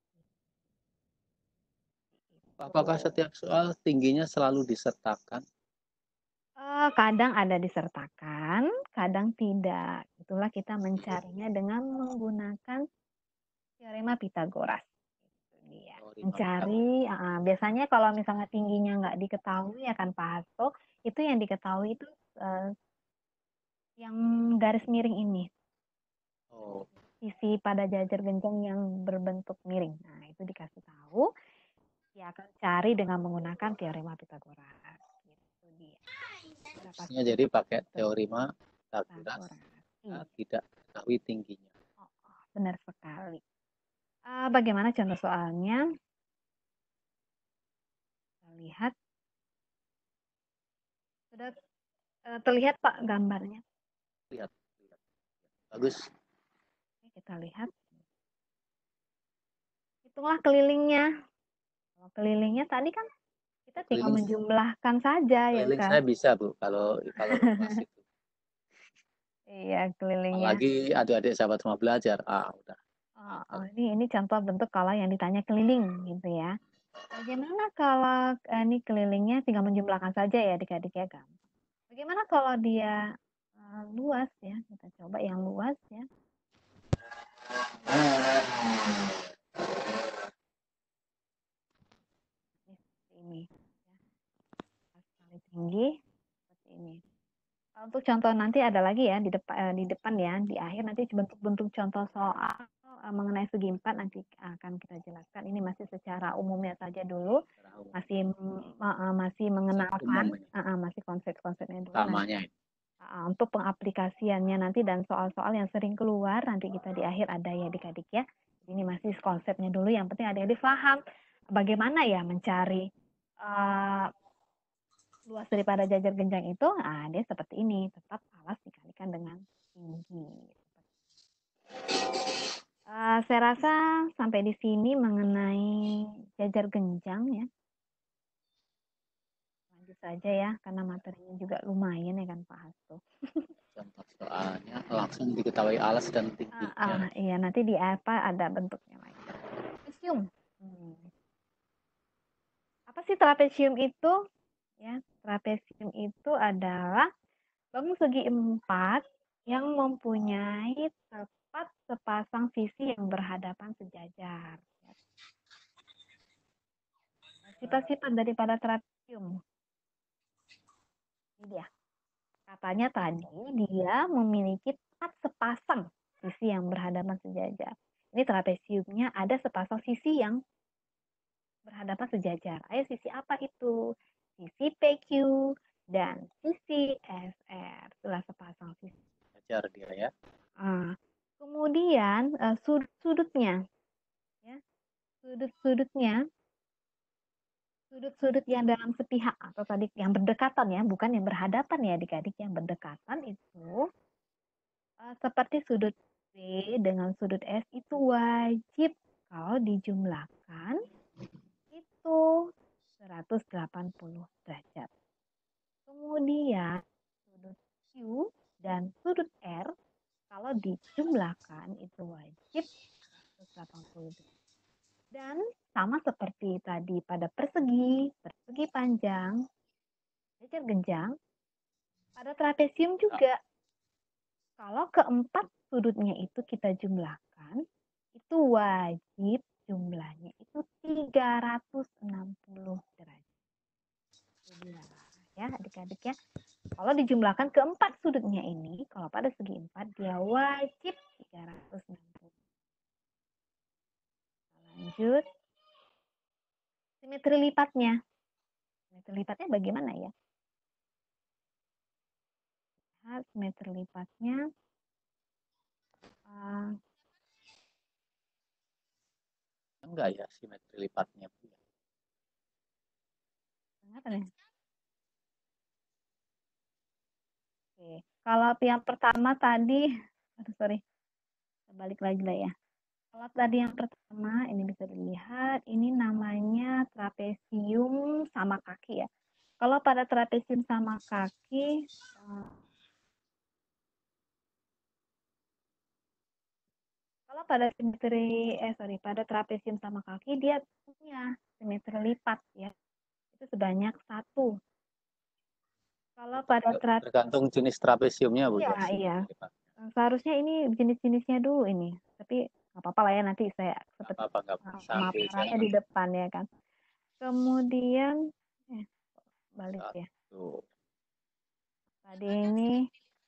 Apakah setiap soal tingginya selalu disertakan? Uh, kadang ada disertakan, kadang tidak. Itulah kita mencarinya dengan menggunakan teorema Pitagoras. Itu dia. Mencari, uh, biasanya kalau misalnya tingginya nggak diketahui ya kan Pak Hasto, itu yang diketahui itu uh, yang garis miring ini. Oh. Sisi pada jajar genjang yang berbentuk miring. Nah, itu dikasih tahu. Ya akan cari dengan menggunakan teorema Pitagoras. Gitu dia. Harusnya jadi pakai teorema Pitagoras. Iya. Tidak ketahui tingginya. Oh, benar sekali. Uh, bagaimana contoh soalnya? Kita lihat. Sudah uh, terlihat Pak gambarnya? Lihat. lihat. Bagus. Oke, kita lihat. Hitunglah kelilingnya. Kalau kelilingnya tadi kan kita tinggal keliling, menjumlahkan saja ya kan. Saya bisa Bu kalau kalau luas itu. Iya, kelilingnya. Apalagi adik-adik sahabat semua belajar. Ah, udah. Oh, oh, ini ini contoh bentuk kalau yang ditanya keliling gitu ya. Bagaimana kalau eh, ini kelilingnya tinggal menjumlahkan saja ya adik-adik ya kan. Bagaimana kalau dia uh, luas ya? Kita coba yang luas ya. Ini ya. Tinggi seperti ini. Untuk contoh nanti ada lagi ya di depan di depan ya, di akhir nanti bentuk-bentuk contoh soal mengenai segi empat nanti akan kita jelaskan. Ini masih secara umumnya saja dulu, masih uh, masih mengenalkan, uh, uh, masih konsep-konsepnya dulu. Namanya. Uh, untuk pengaplikasiannya nanti dan soal-soal yang sering keluar nanti kita di akhir ada ya adik-adik ya. Ini masih konsepnya dulu, yang penting adik-adik paham bagaimana ya mencari uh, luas daripada jajar genjang itu. Nah, dia seperti ini, tetap alas dikalikan dengan tinggi. Uh, saya rasa sampai di sini mengenai jajar genjang ya. Lanjut saja ya, karena materinya juga lumayan ya kan Pak Hasto. Contoh soalnya langsung diketahui alas dan tingginya. Uh, uh, iya, nanti di apa ada bentuknya lagi. Trapesium. Hmm. Apa sih trapesium itu? Ya, trapesium itu adalah bangun segi empat yang mempunyai tepat sepasang sisi yang berhadapan sejajar. Sifat-sifat daripada trapesium. Ini dia. Katanya tadi dia memiliki tepat sepasang sisi yang berhadapan sejajar. Ini trapesiumnya ada sepasang sisi yang berhadapan sejajar. Ayo, sisi apa itu? Sisi P Q dan sisi S R. Itulah sepasang sisi. Sejajar dia ya. Nah, kemudian uh, sudut-sudutnya, ya, sudut-sudutnya, sudut-sudut yang dalam sepihak atau tadi yang berdekatan ya, bukan yang berhadapan ya adik-adik, yang berdekatan itu uh, seperti sudut B dengan sudut S itu wajib kalau dijumlahkan itu seratus delapan puluh derajat. Kemudian sudut Q dan sudut R kalau dijumlahkan itu wajib seratus delapan puluh derajat. Dan sama seperti tadi pada persegi, persegi panjang, jajar genjang, pada trapesium juga. Kalau keempat sudutnya itu kita jumlahkan, itu wajib jumlahnya itu tiga ratus enam puluh derajat. Ya, adik-adik ya. Kalau dijumlahkan keempat sudutnya ini, kalau pada segi empat, dia wajib tiga ratus enam puluh. Lanjut. Simetri lipatnya. Simetri lipatnya bagaimana ya? Lihat simetri lipatnya. Uh, Enggak ya simetri lipatnya. Kenapa nih? Oke. Kalau yang pertama tadi, aduh sorry, balik lagi lah ya. Kalau tadi yang pertama, ini bisa dilihat, ini namanya trapesium sama kaki ya. Kalau pada trapesium sama kaki, uh, kalau pada simetri, eh sorry, pada trapesium sama kaki, dia punya simetri lipat ya. Itu sebanyak satu. Kalau pada trapesium, tergantung jenis trapesiumnya Bu. Iya, ya, iya. Lipatnya. Seharusnya ini jenis-jenisnya dulu ini. Tapi nggak apa-apa lah ya, nanti saya seperti apa, apa, pemaparannya di depan ya kan. Kemudian, eh, balik ya. Satu. Tadi ini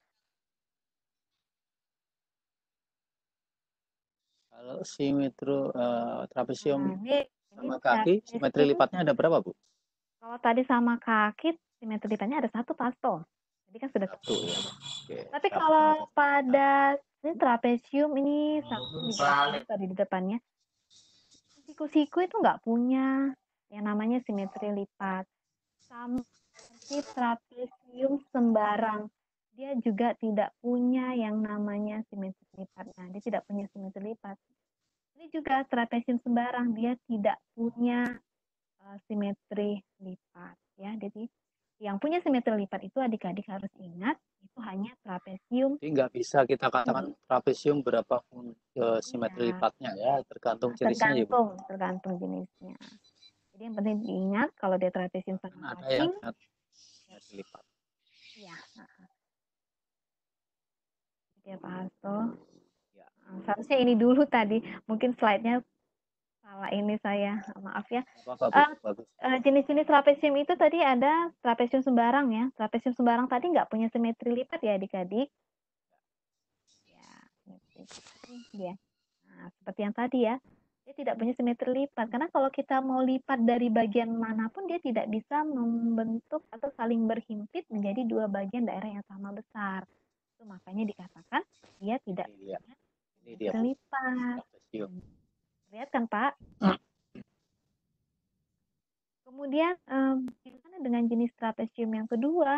kalau simetri uh, trapesium nah, ini, sama ini kaki, simetri lipatnya ada berapa Bu? Kalau tadi sama kaki, simetri lipatnya ada satu pasto. Jadi kan sudah satu. Ya. Oke, tapi satu. kalau pada ini trapesium ini satu tadi di depannya, siku-siku itu nggak punya yang namanya simetri lipat. Sama seperti trapesium sembarang, dia juga tidak punya yang namanya simetri lipat. Nah, dia tidak punya simetri lipat. Ini juga trapesium sembarang, dia tidak punya uh, simetri lipat. Ya, jadi yang punya simetri lipat itu adik-adik harus ingat itu hanya trapesium. Jadi nggak bisa kita katakan hmm. trapesium berapapun uh, simetri ya. lipatnya ya, tergantung jenisnya. Tergantung, ya, tergantung jenisnya. Jadi yang penting diingat kalau dia trapesium sama ada yang simetri lipat. Ya. Ya Pak Hasto. Ya. Seharusnya ini dulu tadi, mungkin slide-nya salah ini saya, maaf ya. Bapak, uh, uh, jenis-jenis trapesium itu tadi ada trapesium sembarang ya. Trapesium sembarang tadi nggak punya simetri lipat ya adik-adik. Ya, ya. Nah, seperti yang tadi ya. Dia tidak punya simetri lipat. Karena kalau kita mau lipat dari bagian manapun, dia tidak bisa membentuk atau saling berhimpit menjadi dua bagian daerah yang sama besar. Itu makanya dikatakan dia tidak Ini dia. punya Ini dia, simetri Bu. lipat. Trapesium. Lihat kan, Pak? Kemudian, eh, bagaimana dengan jenis trapesium yang kedua?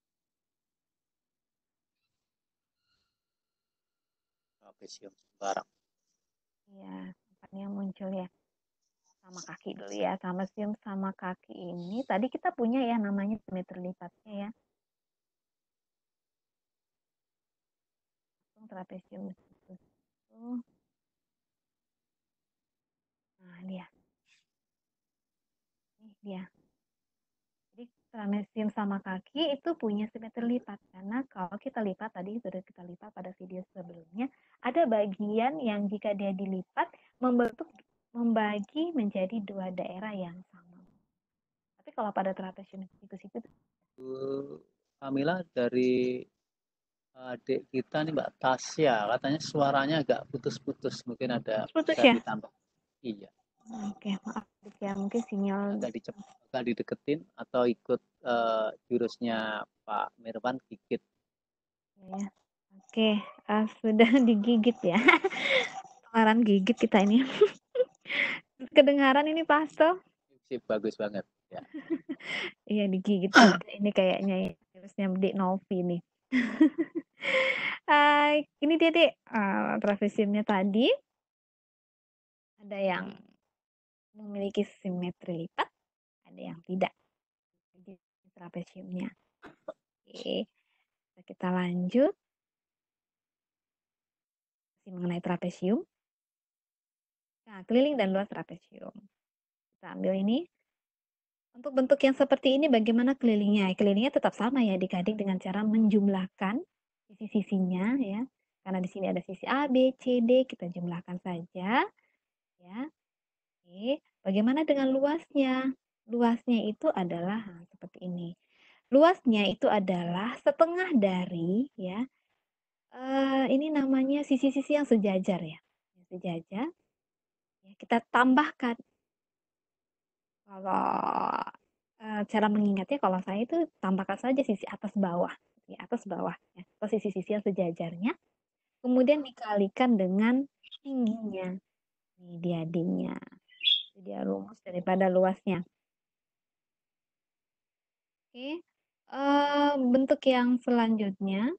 Trapesium sembarang. Ya, tempatnya muncul ya. Sama kaki dulu ya, sama sium sama kaki ini. Tadi kita punya ya namanya simetri lipatnya ya. Langsung trapesium itu. Nah, dia. Ini dia. Jadi trapesium sama kaki itu punya simetri lipat. Karena kalau kita lipat, tadi sudah kita lipat pada video sebelumnya, ada bagian yang jika dia dilipat, membentuk membagi menjadi dua daerah yang sama. Tapi kalau pada trapesium siku-siku, Bu Kamila, dari adik kita nih Mbak Tasya, katanya suaranya agak putus-putus, mungkin ada putus bisa ya? ditambah. Iya, Oke, maaf ya, mungkin sinyal. agak dicep, agak dideketin atau ikut eh, jurusnya Pak Mirwan gigit. Ya. Oke, uh, sudah digigit ya. Kemarin gigit kita ini. Kedengaran ini Pasto? Sip, bagus banget ya. Iya, digigit juga ini kayaknya ya. Harusnya Dek Novi nih. uh, ini dia Dek, uh, trapesiumnya tadi ada yang memiliki simetri lipat, ada yang tidak. Jadi trapesiumnya. Oke, kita lanjut mengenai trapesium. Nah, keliling dan luas trapesium. Kita ambil ini. Untuk bentuk yang seperti ini bagaimana kelilingnya? Kelilingnya tetap sama ya adik-adik dengan cara menjumlahkan sisi-sisinya ya. Karena di sini ada sisi A, B, C, D, kita jumlahkan saja ya. Oke, bagaimana dengan luasnya? Luasnya itu adalah nah, seperti ini. Luasnya itu adalah setengah dari ya. Uh, ini namanya sisi-sisi yang sejajar ya. Sejajar. Ya, kita tambahkan. Kalau uh, cara mengingatnya, kalau saya itu tambahkan saja sisi atas bawah, ya, atas bawah, ya, atau sisi-sisi yang sejajarnya, kemudian dikalikan dengan tingginya, ini dia D-nya, ini dia rumus daripada luasnya. Oke, uh, bentuk yang selanjutnya,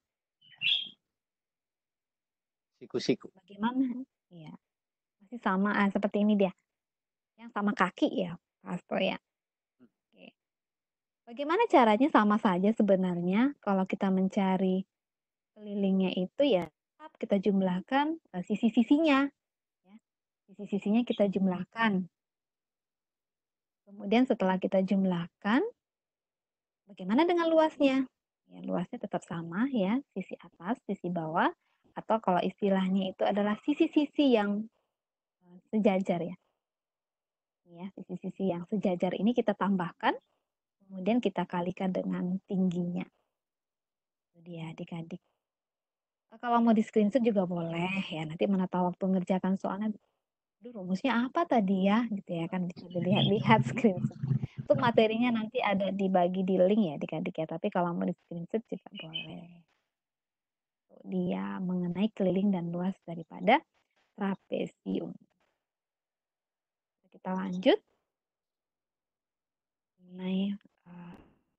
Siku-siku. bagaimana? Ya, masih sama, ah, seperti ini dia, yang sama kaki ya, Pasto ya. Oke. Bagaimana caranya? Sama saja sebenarnya kalau kita mencari kelilingnya itu ya tetap kita jumlahkan uh, sisi-sisinya ya. Sisi-sisinya kita jumlahkan. Kemudian setelah kita jumlahkan, bagaimana dengan luasnya? Ya, luasnya tetap sama ya, sisi atas, sisi bawah, atau kalau istilahnya itu adalah sisi-sisi yang uh, sejajar ya. Ya, sisi-sisi yang sejajar ini kita tambahkan, kemudian kita kalikan dengan tingginya. Itu dia adik-adik. Kalau mau di screenshot juga boleh ya. Nanti mana tahu waktu mengerjakan soalnya, aduh rumusnya apa tadi ya, gitu ya kan bisa dilihat-lihat screenshot. Untuk materinya nanti ada dibagi di link ya adik-adik ya. Tapi kalau mau di screenshot juga boleh. Dia mengenai keliling dan luas daripada trapesium. Kita lanjut mengenai uh,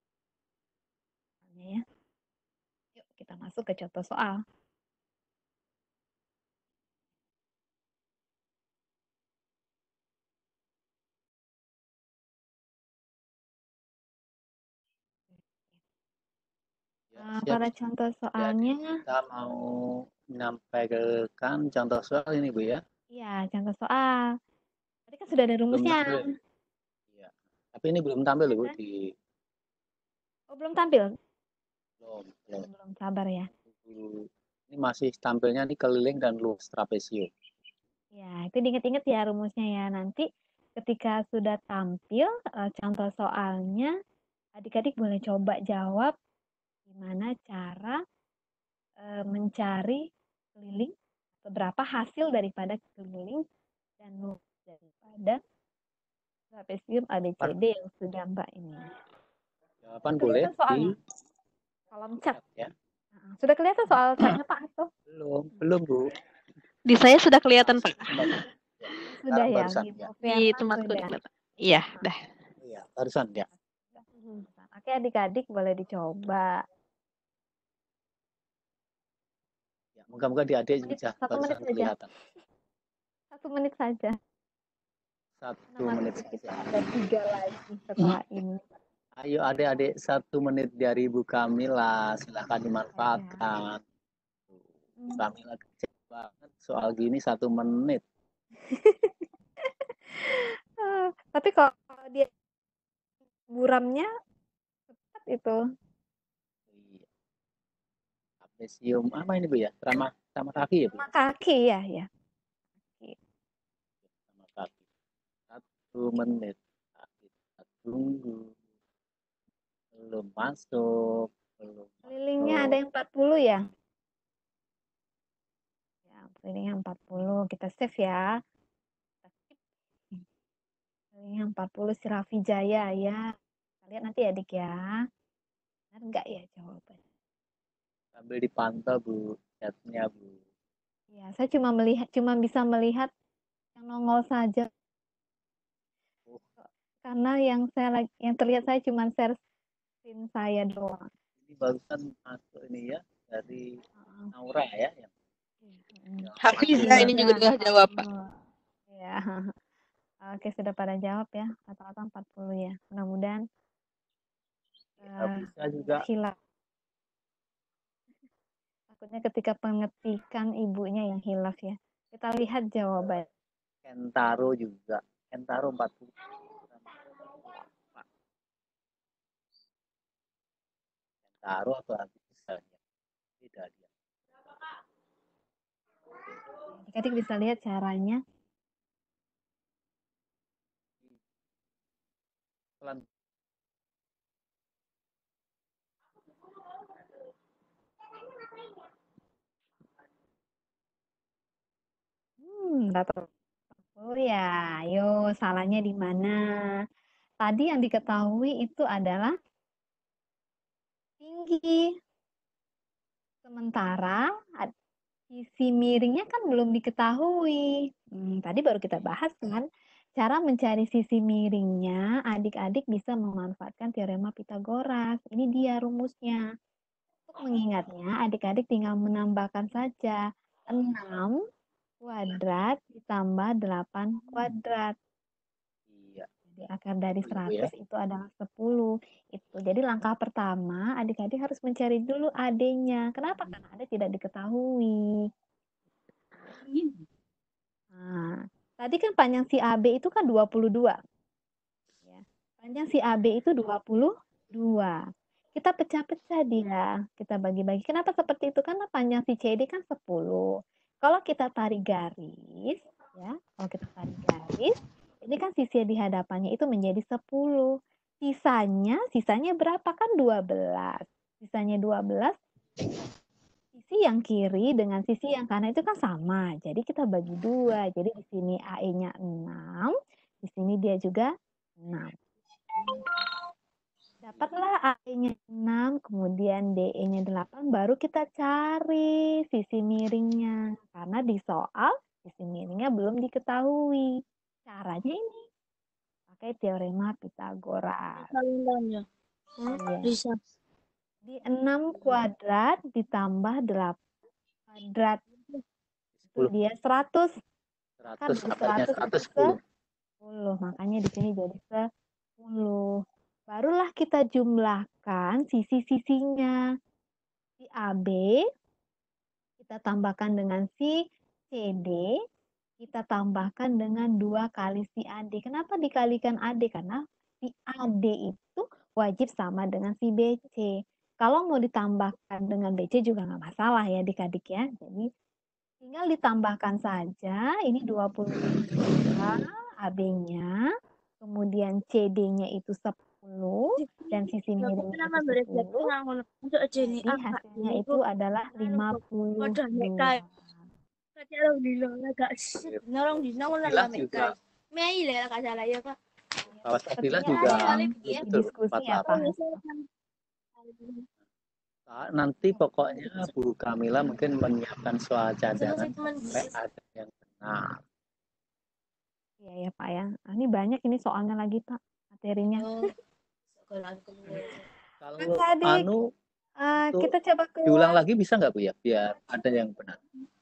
ya. Yuk kita masuk ke contoh soal. Ya, Uh, siap. pada contoh soalnya, kita mau menyampaikan contoh soal ini Bu ya. iya contoh soal. Tadi kan sudah ada Belum rumusnya. tampil. Ya. Tapi ini belum tampil Bu di. Oh belum tampil? Belum, belum. Belum sabar ya. Ini masih tampilnya nih keliling dan luas trapesium. Ya, itu diingat-ingat ya rumusnya ya. Nanti ketika sudah tampil uh, contoh soalnya, adik-adik boleh coba jawab gimana cara uh, mencari keliling, beberapa hasil daripada keliling dan luas daripada trapesium A B C D yang sudah Mbak ini. Jawaban boleh Kelihatan soalnya. di Kolom chat. ya. Nah, Sudah kelihatan soal chatnya Pak Hasto? Belum, belum Bu. Di saya sudah kelihatan, Pak. Sudah Sekarang ya, barusan, Bimo ya. Di Firman tempatku sudah. udah kelihatan. Iya, dah. Iya, barusan ya. Oke, adik-adik boleh dicoba. Ya, moga-moga di adik Menit, juga satu menit barusan saja. kelihatan. Satu menit saja. Satu Nama menit kita saja. ada tiga lagi setelah ini. Ayo adik-adik satu menit dari Bu Kamila, silahkan dimanfaatkan. Bu Kamila kecil banget soal gini satu menit. Ah, tapi kalau dia buramnya cepat itu. Iya. Trapesium apa ini Bu ya? Sama sama kaki ya Bu? Sama kaki ya, ya. Sama kaki. Satu menit. Kita tunggu. Belum masuk. Belum Kelilingnya masuk. ada yang empat puluh ya? Ya, kelilingnya empat puluh. Kita save ya. Kelilingnya empat puluh si Raffi Jaya ya. Kita lihat nanti ya, Dik ya. Benar enggak ya jawabannya? Sambil dipantau Bu, chatnya Bu. Ya, saya cuma melihat, cuma bisa melihat yang nongol saja. Oh. Karena yang saya lagi, yang terlihat saya cuma share screen saya doang. Ini barusan masuk ini ya dari Naura ya yang Hafiza ini juga udah jawab, Pak. Ya. Oke, sudah pada jawab ya. Rata-rata empat puluh ya. Mudah-mudahan uh, bisa juga hilang. Takutnya ketika pengetikan ibunya yang hilaf ya. Kita lihat jawaban. Kentaro juga. Kentaro empat puluh. Kentaro atau Hafiza? Tidak dia. Adik-adik bisa lihat caranya. Pelan. Hmm, rata-rata oh ya. Yo, salahnya di mana? Tadi yang diketahui itu adalah tinggi. Sementara sisi miringnya kan belum diketahui. Hmm, tadi baru kita bahas kan. Cara mencari sisi miringnya, adik-adik bisa memanfaatkan teorema Pitagoras. Ini dia rumusnya. Untuk mengingatnya, adik-adik tinggal menambahkan saja enam kuadrat ditambah delapan kuadrat. Iya. Jadi akar dari Oh, seratus ya. itu adalah sepuluh. Itu. Jadi langkah pertama, adik-adik harus mencari dulu A D-nya. Kenapa? Karena A D tidak diketahui. Nah, tadi kan panjang si A B itu kan dua puluh dua. Ya. Panjang si A B itu dua puluh dua. Kita pecah-pecah dia. Kita bagi-bagi. Kenapa seperti itu? Karena panjang si C D kan sepuluh. Kalau kita tarik garis, ya, kalau kita tarik garis, ini kan sisi di hadapannya itu menjadi sepuluh. Sisanya, sisanya berapa? Kan dua belas. Sisanya dua belas. Sisi yang kiri dengan sisi yang kanan itu kan sama. Jadi kita bagi dua. Jadi di sini A E-nya enam. Di sini dia juga enam. Dapatlah A E-nya enam, kemudian D E-nya delapan. Baru kita cari sisi miringnya. Karena di soal sisi miringnya belum diketahui. Caranya ini. Pakai teorema Pitagoras. Iya. Bisa. Di enam kuadrat ditambah delapan kuadrat. Itu dia seratus. Kan seratus, dari akarnya seratus seratus itu sepuluh. sepuluh. Makanya di sini jadi sepuluh. Barulah kita jumlahkan sisi-sisinya. Si A B kita tambahkan dengan si C D, kita tambahkan dengan dua kali si A D. Kenapa dikalikan A D? Karena si A D itu wajib sama dengan si B C. Kalau mau ditambahkan dengan B C juga nggak masalah ya adik-adik ya. Jadi tinggal ditambahkan saja. Ini dua puluh dua A B-nya. Kemudian C D-nya itu sepuluh. Dan sisi miringnya itu sepuluh. Jadi hasilnya itu adalah lima puluh dua. Bilang juga Mei lah kalau salah ya Pak. Pak Fadila Sepertinya juga ada yang ya. betul diskusi empat ya Pak delapan. Hasto. Nah, nanti pokoknya Bu Kamila mungkin menyiapkan soal cadangan sampai ada yang benar. Iya ya Pak ya. Ah, ini banyak ini soalnya lagi Pak materinya. Oh, sekolah keluar. Kalau Adik, anu uh, untuk kita coba diulang keluar. lagi bisa nggak Bu ya, biar ada yang benar.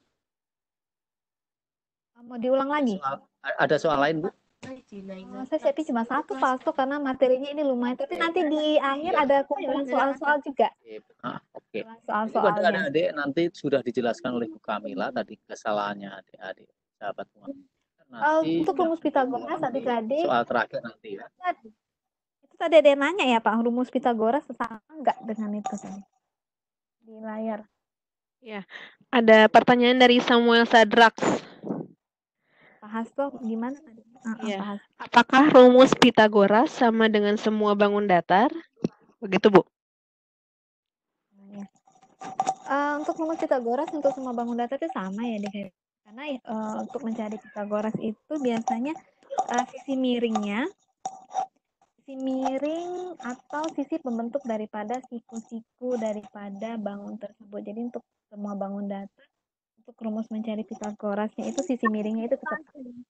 Mau diulang lagi? Soal, ada soal lain Bu? Oh, saya siapin cuma satu Pak Hasto karena materinya ini lumayan. Tapi nanti di akhir ada kumpulan soal-soal juga. Ah, Oke. Kumpulan Jadi pada soal-soalnya. adik-adik nanti sudah dijelaskan oleh Bu Kamila tadi kesalahannya adik-adik sahabat semua. Uh, Nanti untuk rumus Pitagoras adik-adik. soal terakhir nanti ya. Itu tadi ada yang nanya ya Pak, rumus Pitagoras sama enggak dengan itu tadi di layar? Ya, ada pertanyaan dari Samuel Sadrax. Pak Hasto gimana tadi? Uh, Ya. Pak Hasto. Apakah rumus Pitagoras sama dengan semua bangun datar? Begitu, Bu? Ya. Uh, untuk rumus Pitagoras untuk semua bangun datar itu sama ya, deh. Karena uh, untuk mencari Pitagoras itu biasanya uh, sisi miringnya, sisi miring atau sisi pembentuk daripada siku-siku daripada bangun tersebut. Jadi untuk semua bangun datar, untuk rumus mencari Pitagorasnya itu sisi miringnya itu tetap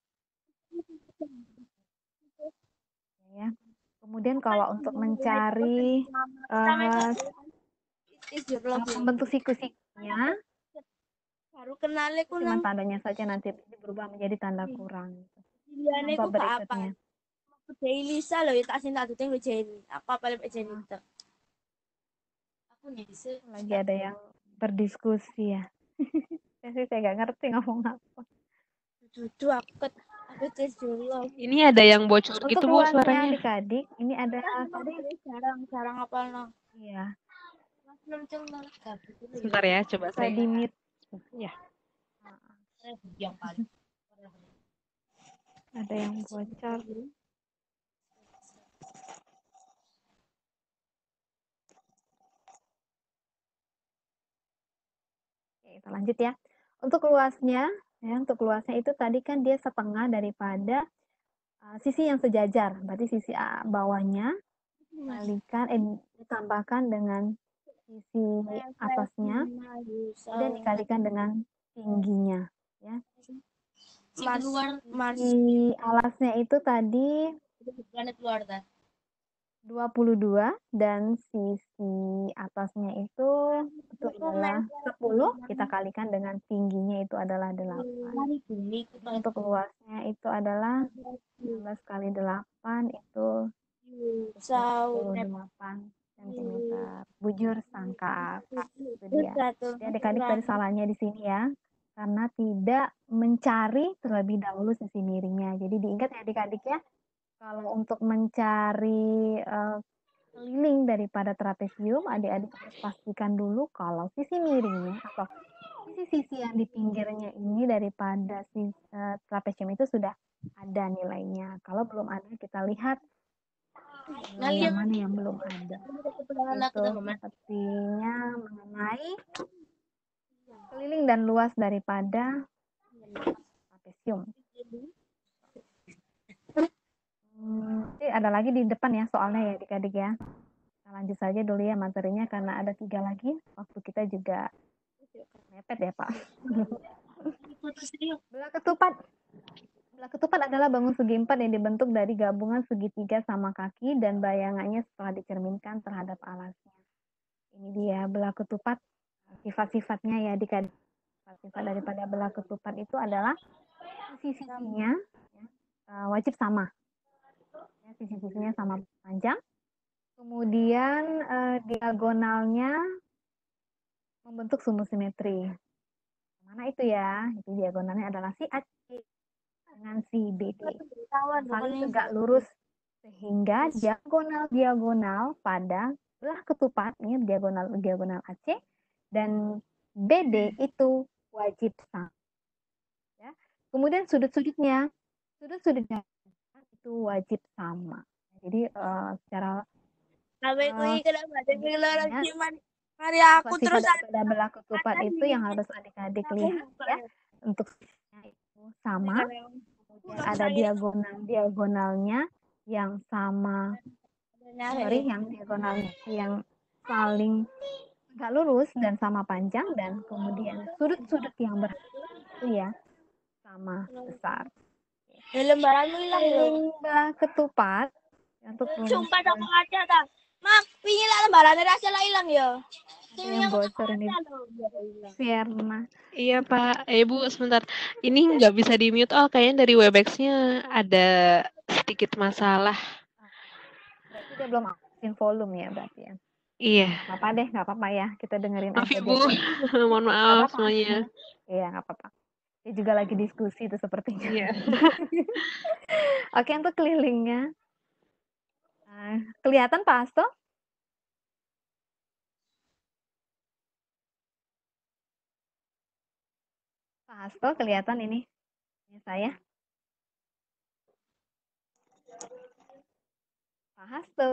ya. Kemudian kalau untuk mencari uh, membentuk siku-sikunya, baru kenal aku cuma nang tandanya saja nanti berubah menjadi tanda kurang. pilihannya Contoh aku apa? berikutnya. Lisa loh ya tak sih tak tuh Jenny. Aku apa lebih Jenny itu? Aku nih bisa. Lagi ada yang berdiskusi ya. Saya saya nggak ngerti ngomong apa. Cucu aku ket aku tes dulu. Ini ada yang bocor Untuk gitu, Bu, luasnya suaranya. adik-adik, ini ada tadi. Jarang-jarang apa nang? Iya. Sebentar ya, coba Bisa saya. di mute. Ya. Yang paling Ada yang bocor. Oke, kita lanjut ya. Untuk luasnya, ya, untuk luasnya itu tadi kan dia setengah daripada uh, sisi yang sejajar. Berarti sisi uh, bawahnya kalikan eh, ditambahkan dengan sisi atasnya, kemudian dikalikan dengan tingginya, ya. Sisi alasnya itu tadi dua puluh dua dan sisi atasnya itu itu adalah sepuluh, kita kalikan dengan tingginya itu adalah delapan. Untuk luasnya itu adalah enam belas kali delapan itu dua puluh delapan sentimeter. Bujur sangka itu dia. Jadi adik-adik tadi salahnya di sini ya. Karena tidak mencari terlebih dahulu sisi miringnya. Jadi diingat ya adik-adik ya. Kalau untuk mencari uh, keliling daripada trapesium, adik-adik harus pastikan dulu kalau sisi miringnya atau sisi-sisi yang di pinggirnya ini daripada si uh, trapesium itu sudah ada nilainya. Kalau belum ada, kita lihat nilai yang mana yang belum ada. Itu artinya mengenai keliling dan luas daripada trapesium. Hmm, ada lagi di depan ya soalnya ya adik-adik ya. Kita lanjut saja dulu ya materinya karena ada tiga lagi. Waktu kita juga mepet ya Pak. Belah ketupat. Belah ketupat adalah bangun segi empat yang dibentuk dari gabungan segitiga sama kaki dan bayangannya setelah dicerminkan terhadap alasnya. Ini dia belah ketupat. Sifat-sifatnya ya adik-adik. Sifat daripada belah ketupat itu adalah sisi-sisinya ya, wajib sama. Ya, sisi-sisinya sama panjang. Kemudian eh, diagonalnya membentuk sumbu simetri. Mana itu ya? Itu diagonalnya adalah si A C dengan si B D. Saling tegak lurus sehingga diagonal-diagonal pada belah ketupat, ini diagonal diagonal A C dan B D itu wajib sama. Ya. Kemudian sudut-sudutnya, sudut-sudutnya itu wajib sama. Jadi uh, secara Sampai uh, kuy kenapa ada pengeluaran cuman hari aku sifat terus pada belah ketupat itu yang harus adik-adik lihat ya. Untuk itu sama. biar ada diagonal-diagonalnya yang sama, sorry, yang diagonalnya yang saling nggak lurus dan sama panjang, dan kemudian sudut-sudut yang berada itu ya sama besar. Lembaranmu hilang loh. Keliling belah ketupat untuk Sumpah rumus tak ada tak. Mak, pingin lah lembarannya rasa lah hilang ya. ada yang bocor ini Fierna. Iya Pak, eh Bu sebentar. Ini nggak bisa di mute. Oh kayaknya dari Webex-nya ada sedikit masalah. Berarti dia belum aktifin volume ya berarti ya. Iya. Nggak apa-apa deh, nggak apa-apa ya. Kita dengerin Maaf aja ya dia. Bu, mohon Nggak maaf apa-apa. semuanya. Iya, nggak apa-apa. Dia juga lagi diskusi itu sepertinya. Iya. Oke, untuk kelilingnya. Nah, kelihatan Pak Hasto? Pak Hasto kelihatan ini. Ini saya. Pak Hasto.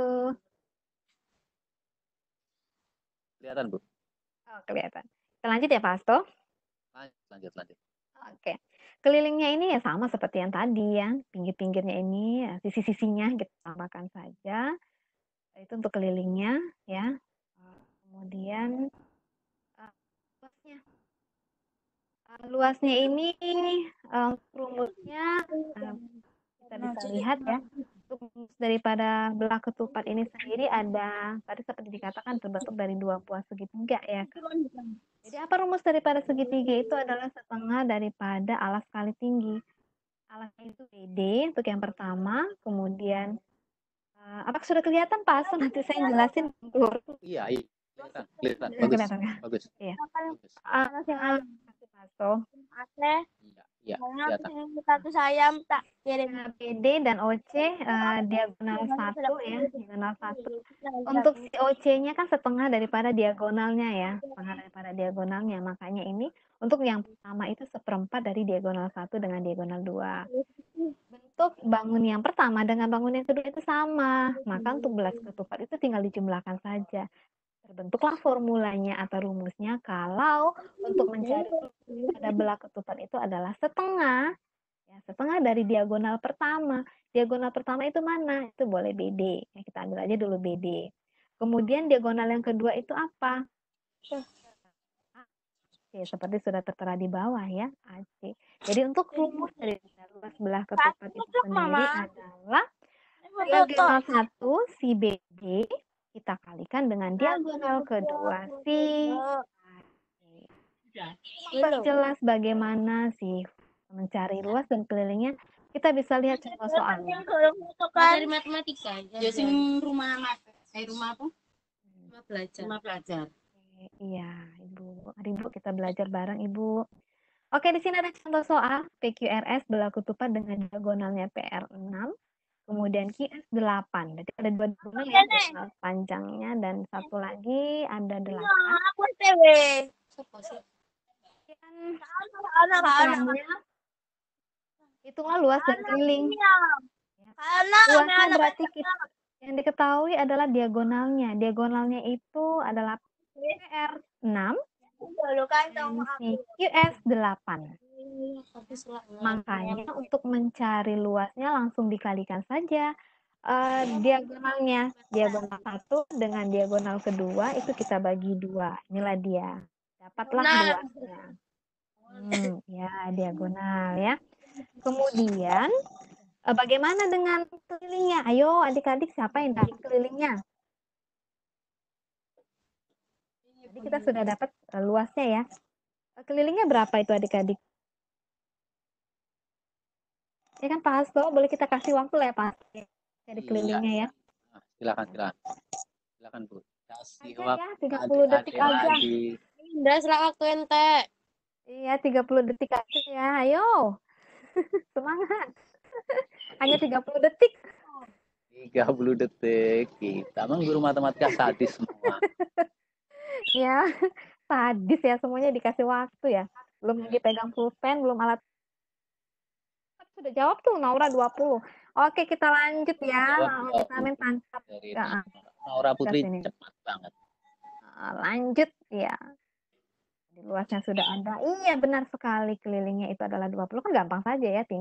Kelihatan, Bu. Oh, kelihatan. Kita lanjut ya Pak Hasto. Lanjut, lanjut, lanjut. Oke. Kelilingnya ini ya sama seperti yang tadi ya. Pinggir-pinggirnya ini, ya, sisi-sisinya kita tambahkan saja. Itu untuk kelilingnya ya. Kemudian uh, luasnya. Uh, luasnya ini uh, rumusnya uh, kita bisa lihat ya. Rumus daripada belah ketupat ini sendiri ada, tadi seperti dikatakan terbentuk dari dua buah segitiga ya. Jadi apa rumus daripada segitiga itu adalah setengah daripada alas kali tinggi. Alasnya itu B D untuk yang pertama, kemudian uh, apa sudah kelihatan Pak Hasto? Nanti saya jelasin. Iya, iya. Kelihatan, kelihatan. Ya, Bagus, kelihatan ya? bagus. Iya. Bagus. Alas yang alas kasih Pak Hasto. Asle. Iya, iya, Mana kelihatan. satu sayam tak kirim. Nah, B D dan O C uh, diagonal satu ya, diagonal satu. Untuk si O C-nya kan setengah daripada diagonalnya ya, setengah daripada diagonalnya. Makanya ini untuk yang pertama itu seperempat dari diagonal satu dengan diagonal dua. Bentuk bangun yang pertama dengan bangun yang kedua itu sama. Maka untuk belas ketupat itu tinggal dijumlahkan saja. Terbentuklah formulanya atau rumusnya kalau untuk mencari pada belah ketupat itu adalah setengah. Ya, setengah dari diagonal pertama. Diagonal pertama itu mana? Itu boleh B D. Ya, kita ambil aja dulu B D. Kemudian diagonal yang kedua itu apa? Oke, seperti sudah tertera di bawah ya, A C. Jadi untuk rumus dari luas belah ketupat itu sendiri adalah diagonal satu si B D kita kalikan dengan diagonal kedua si A C. Jelas bagaimana sih mencari luas dan kelilingnya, kita bisa lihat contoh soalnya. Dari matematika ya sing rumah eh rumah apa? Rumah belajar. Rumah belajar. Iya, Ibu. Mari Ibu kita belajar bareng, Ibu. Oke, di sini ada contoh soal P Q R S belah ketupat dengan diagonalnya P R enam, kemudian Q S delapan. Jadi ada dua diagonal ya, diagonal panjangnya dan satu lagi ada delapan. Aku T V. Kemudian hitunglah luas dan keliling. Luasnya berarti kita, yang diketahui adalah diagonalnya. Diagonalnya itu adalah P R enam dan si Q S delapan. Makanya untuk mencari luasnya langsung dikalikan saja uh, diagonalnya. Diagonal satu dengan diagonal kedua itu kita bagi dua. Inilah dia. Dapatlah luasnya. Hmm, ya, diagonal ya. Kemudian uh, bagaimana dengan kelilingnya? Ayo adik-adik, siapa yang dapat kelilingnya? Jadi kita sudah dapat uh, luasnya ya. Uh, kelilingnya berapa itu adik-adik? Ya kan Pak Hasto, boleh kita kasih waktu lah ya Pak Hasto. Jadi kelilingnya ya. Nah, silakan, silakan. Silakan Bu. Kasih Aja waktu ya, tiga puluh detik aja. lagi. Udah selang waktu ente. Iya, tiga puluh detik aja ya. Ayo. Semangat. Hanya tiga puluh detik. tiga puluh detik. Kita memang guru matematika sadis semua. Ya, sadis ya, semuanya dikasih waktu ya. Belum lagi pegang pulpen, belum alat. Sudah jawab tuh Naura dua puluh. Oke, kita lanjut ya. Vitamin tangkap. Dari Ya, Naura Putri sini. cepat banget. Uh, lanjut ya. Di luasnya sudah ada. Iya, benar sekali. Kelilingnya itu adalah dua puluh. Kan gampang saja ya, tinggal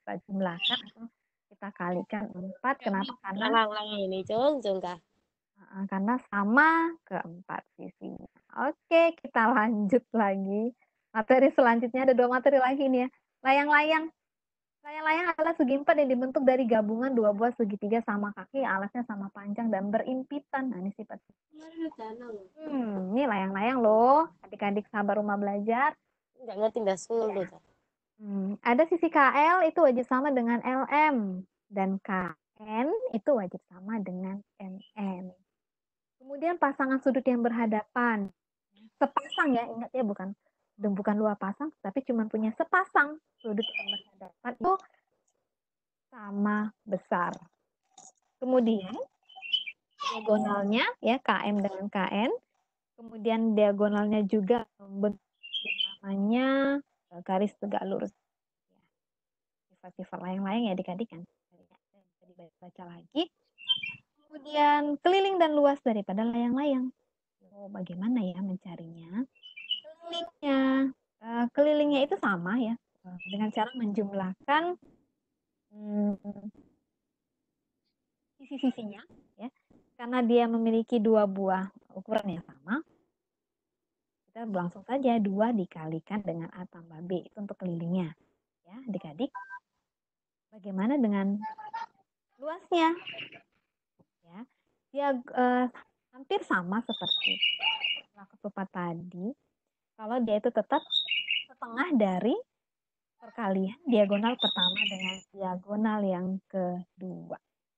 kita jumlahkan atau kita kalikan empat. Kenapa? Karena Lang-lang ini, Jong, Jong kah? uh, karena sama keempat sisinya. Oke, kita lanjut lagi. Materi selanjutnya ada dua materi lagi nih ya. Layang-layang. Layang-layang adalah segi empat yang dibentuk dari gabungan dua buah segitiga sama kaki, alasnya sama panjang dan berimpitan. Nah, ini sifat. Hmm, ini layang-layang loh. Adik-adik sahabat rumah belajar. Enggak ngerti dah sulu. Hmm, ada sisi K L itu wajib sama dengan L M dan K N itu wajib sama dengan M N. Kemudian pasangan sudut yang berhadapan. Sepasang ya, ingat ya, bukan dan bukan dua pasang, tapi cuma punya sepasang sudut yang berhadapan itu sama besar. Kemudian diagonalnya ya K M dengan K N. Kemudian diagonalnya juga membentuk namanya garis tegak lurus. Sifat-sifat layang-layang ya adik-adik kan. Bisa dibaca lagi. Kemudian keliling dan luas daripada layang-layang. Oh, bagaimana ya mencarinya? Kelilingnya, uh, kelilingnya itu sama ya, uh, dengan cara menjumlahkan hmm, sisi-sisinya, ya, karena dia memiliki dua buah ukuran yang sama. Kita langsung saja dua dikalikan dengan A tambah B itu untuk kelilingnya, ya, adik-adik. Bagaimana dengan luasnya? Ya, dia uh, hampir sama seperti ketupat tadi. Kalau dia itu tetap setengah dari perkalian diagonal pertama dengan diagonal yang kedua.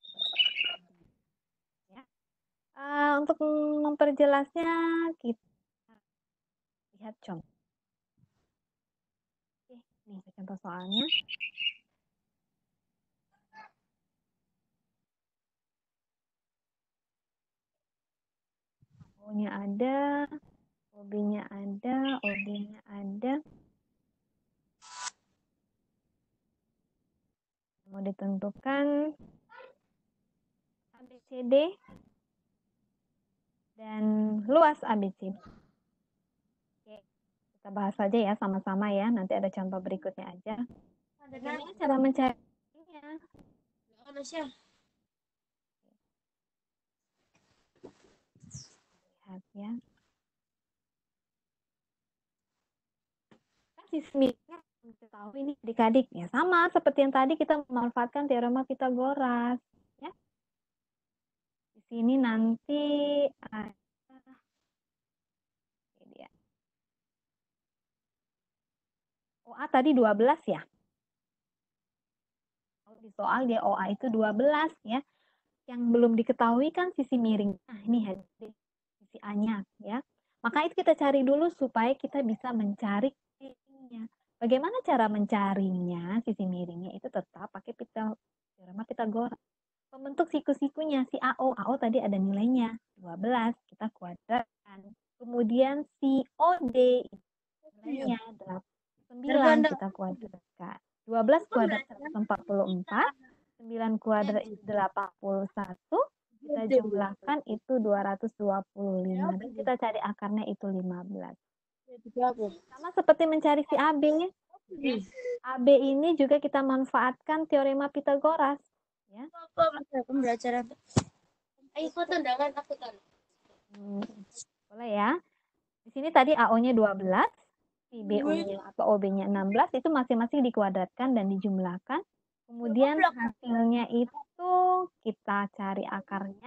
Ya. Uh, untuk memperjelasnya kita lihat contoh. Oke, nih contoh soalnya. O-nya ada, O B-nya ada, O D-nya ada. Mau ditentukan A B C D dan luas A B C D. Oke, kita bahas saja ya sama-sama ya. Nanti ada contoh berikutnya aja. Bagaimana cara mencarinya? Lihat ya. Sisi miringnya kita tahu ini adik-adik ya, sama seperti yang tadi kita memanfaatkan teorema Pitagoras ya. Di sini nanti ada ini dia. O A tadi dua belas ya. Di soal dia O A itu dua belas ya. Yang belum diketahui kan sisi miring. Nah, ini sisi A-nya ya. Maka itu kita cari dulu supaya kita bisa mencari miringnya. Bagaimana cara mencarinya? Sisi miringnya itu tetap pakai teorema Pitagoras. Pembentuk siku-sikunya si A O. A O tadi ada nilainya dua belas, kita kuadratkan. Kemudian si O D nilainya sembilan, kita kuadratkan. dua belas kuadrat seratus empat puluh empat, sembilan kuadrat delapan puluh satu, kita jumlahkan itu dua ratus dua puluh lima dan kita cari akarnya itu lima belas. Sama seperti mencari si A B. A B ini juga kita manfaatkan teorema Pitagoras. Ya. Pembelajaran. Ayo foto undangan aku kan. Hmm, boleh ya. Di sini tadi A O-nya dua belas, si B O-nya atau O B-nya enam belas, itu masing-masing dikuadratkan dan dijumlahkan. Kemudian hasilnya itu kita cari akarnya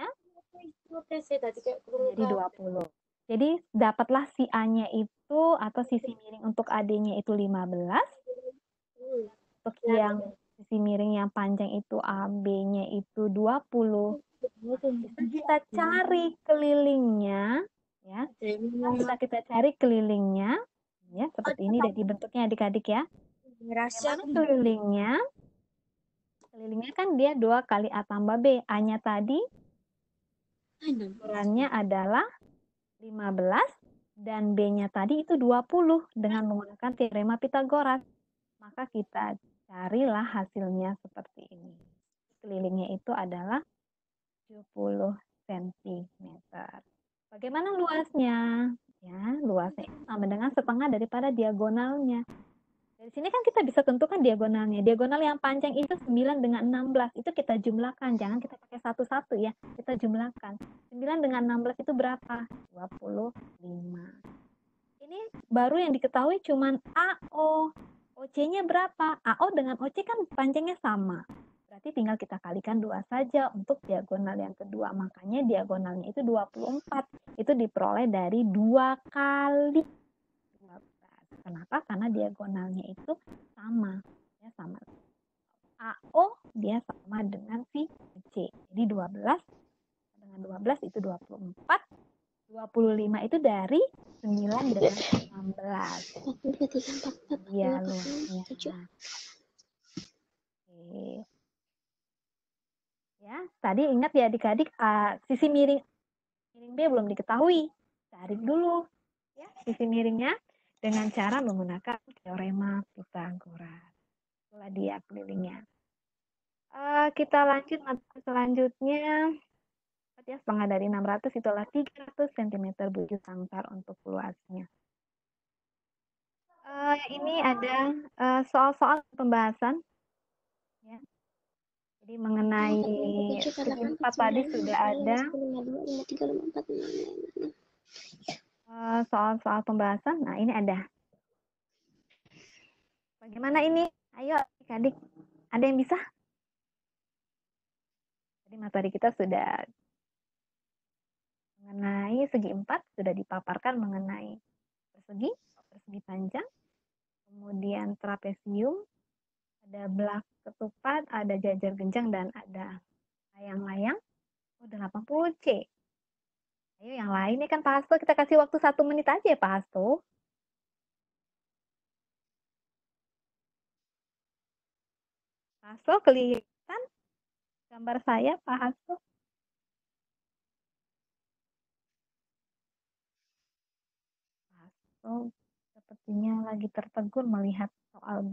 jadi dua puluh. Jadi dapatlah si A-nya itu atau sisi miring untuk A D-nya itu lima belas. Untuk yang sisi miring yang panjang itu A B-nya itu dua puluh. Kita cari kelilingnya ya. Bisa kita cari kelilingnya ya, seperti ini dari bentuknya adik-adik ya. Kelilingnya kelilingnya kan dia dua kali A tambah B. A-nya tadi ukurannya adalah lima belas dan B-nya tadi itu dua puluh dengan menggunakan teorema Pitagoras. Maka kita carilah hasilnya seperti ini. Kelilingnya itu adalah tujuh puluh sentimeter. Bagaimana luasnya? Ya, luasnya sama dengan setengah daripada diagonalnya. Dari sini kan kita bisa tentukan diagonalnya. Diagonal yang panjang itu sembilan dengan enam belas. Itu kita jumlahkan. Jangan kita pakai satu-satu ya. Kita jumlahkan. sembilan dengan enam belas itu berapa? dua puluh lima. Ini baru yang diketahui cuman A O. O C-nya berapa? A O dengan O C kan panjangnya sama. Berarti tinggal kita kalikan dua saja untuk diagonal yang kedua. Makanya diagonalnya itu dua puluh empat. Itu diperoleh dari dua kali dua belas. Kenapa? Karena diagonalnya itu sama. Ya, sama. A O dia sama dengan si C. Jadi dua belas dengan dua belas itu dua puluh empat. dua puluh lima itu dari sembilan dengan enam belas. Iya, luar biasa. Oke. Ya, tadi ingat ya adik-adik, uh, sisi miring miring B belum diketahui. Cari dulu ya sisi miringnya dengan cara menggunakan teorema Pythagoras. Itulah dia kelilingnya. Uh, kita lanjut materi selanjutnya. Ya, setengah dari enam ratus itulah tiga ratus sentimeter bujur sangkar untuk luasnya. Uh, ini ada uh, soal-soal pembahasan. Ya. Jadi mengenai segi empat tadi sudah ada uh, soal-soal pembahasan. Nah, ini ada. Bagaimana ini? Ayo adik-adik. Ada yang bisa? Jadi materi kita sudah mengenai segi empat, sudah dipaparkan mengenai persegi, persegi panjang, kemudian trapesium, ada belak ketupat, ada jajar genjang, dan ada layang-layang. Oh, delapan puluh C. Ayo yang lain nih kan Pak Hasto, kita kasih waktu satu menit aja ya Pak Hasto. Pak Hasto, kelihatan gambar saya Pak Hasto? Pak Hasto sepertinya lagi tertegun melihat soal.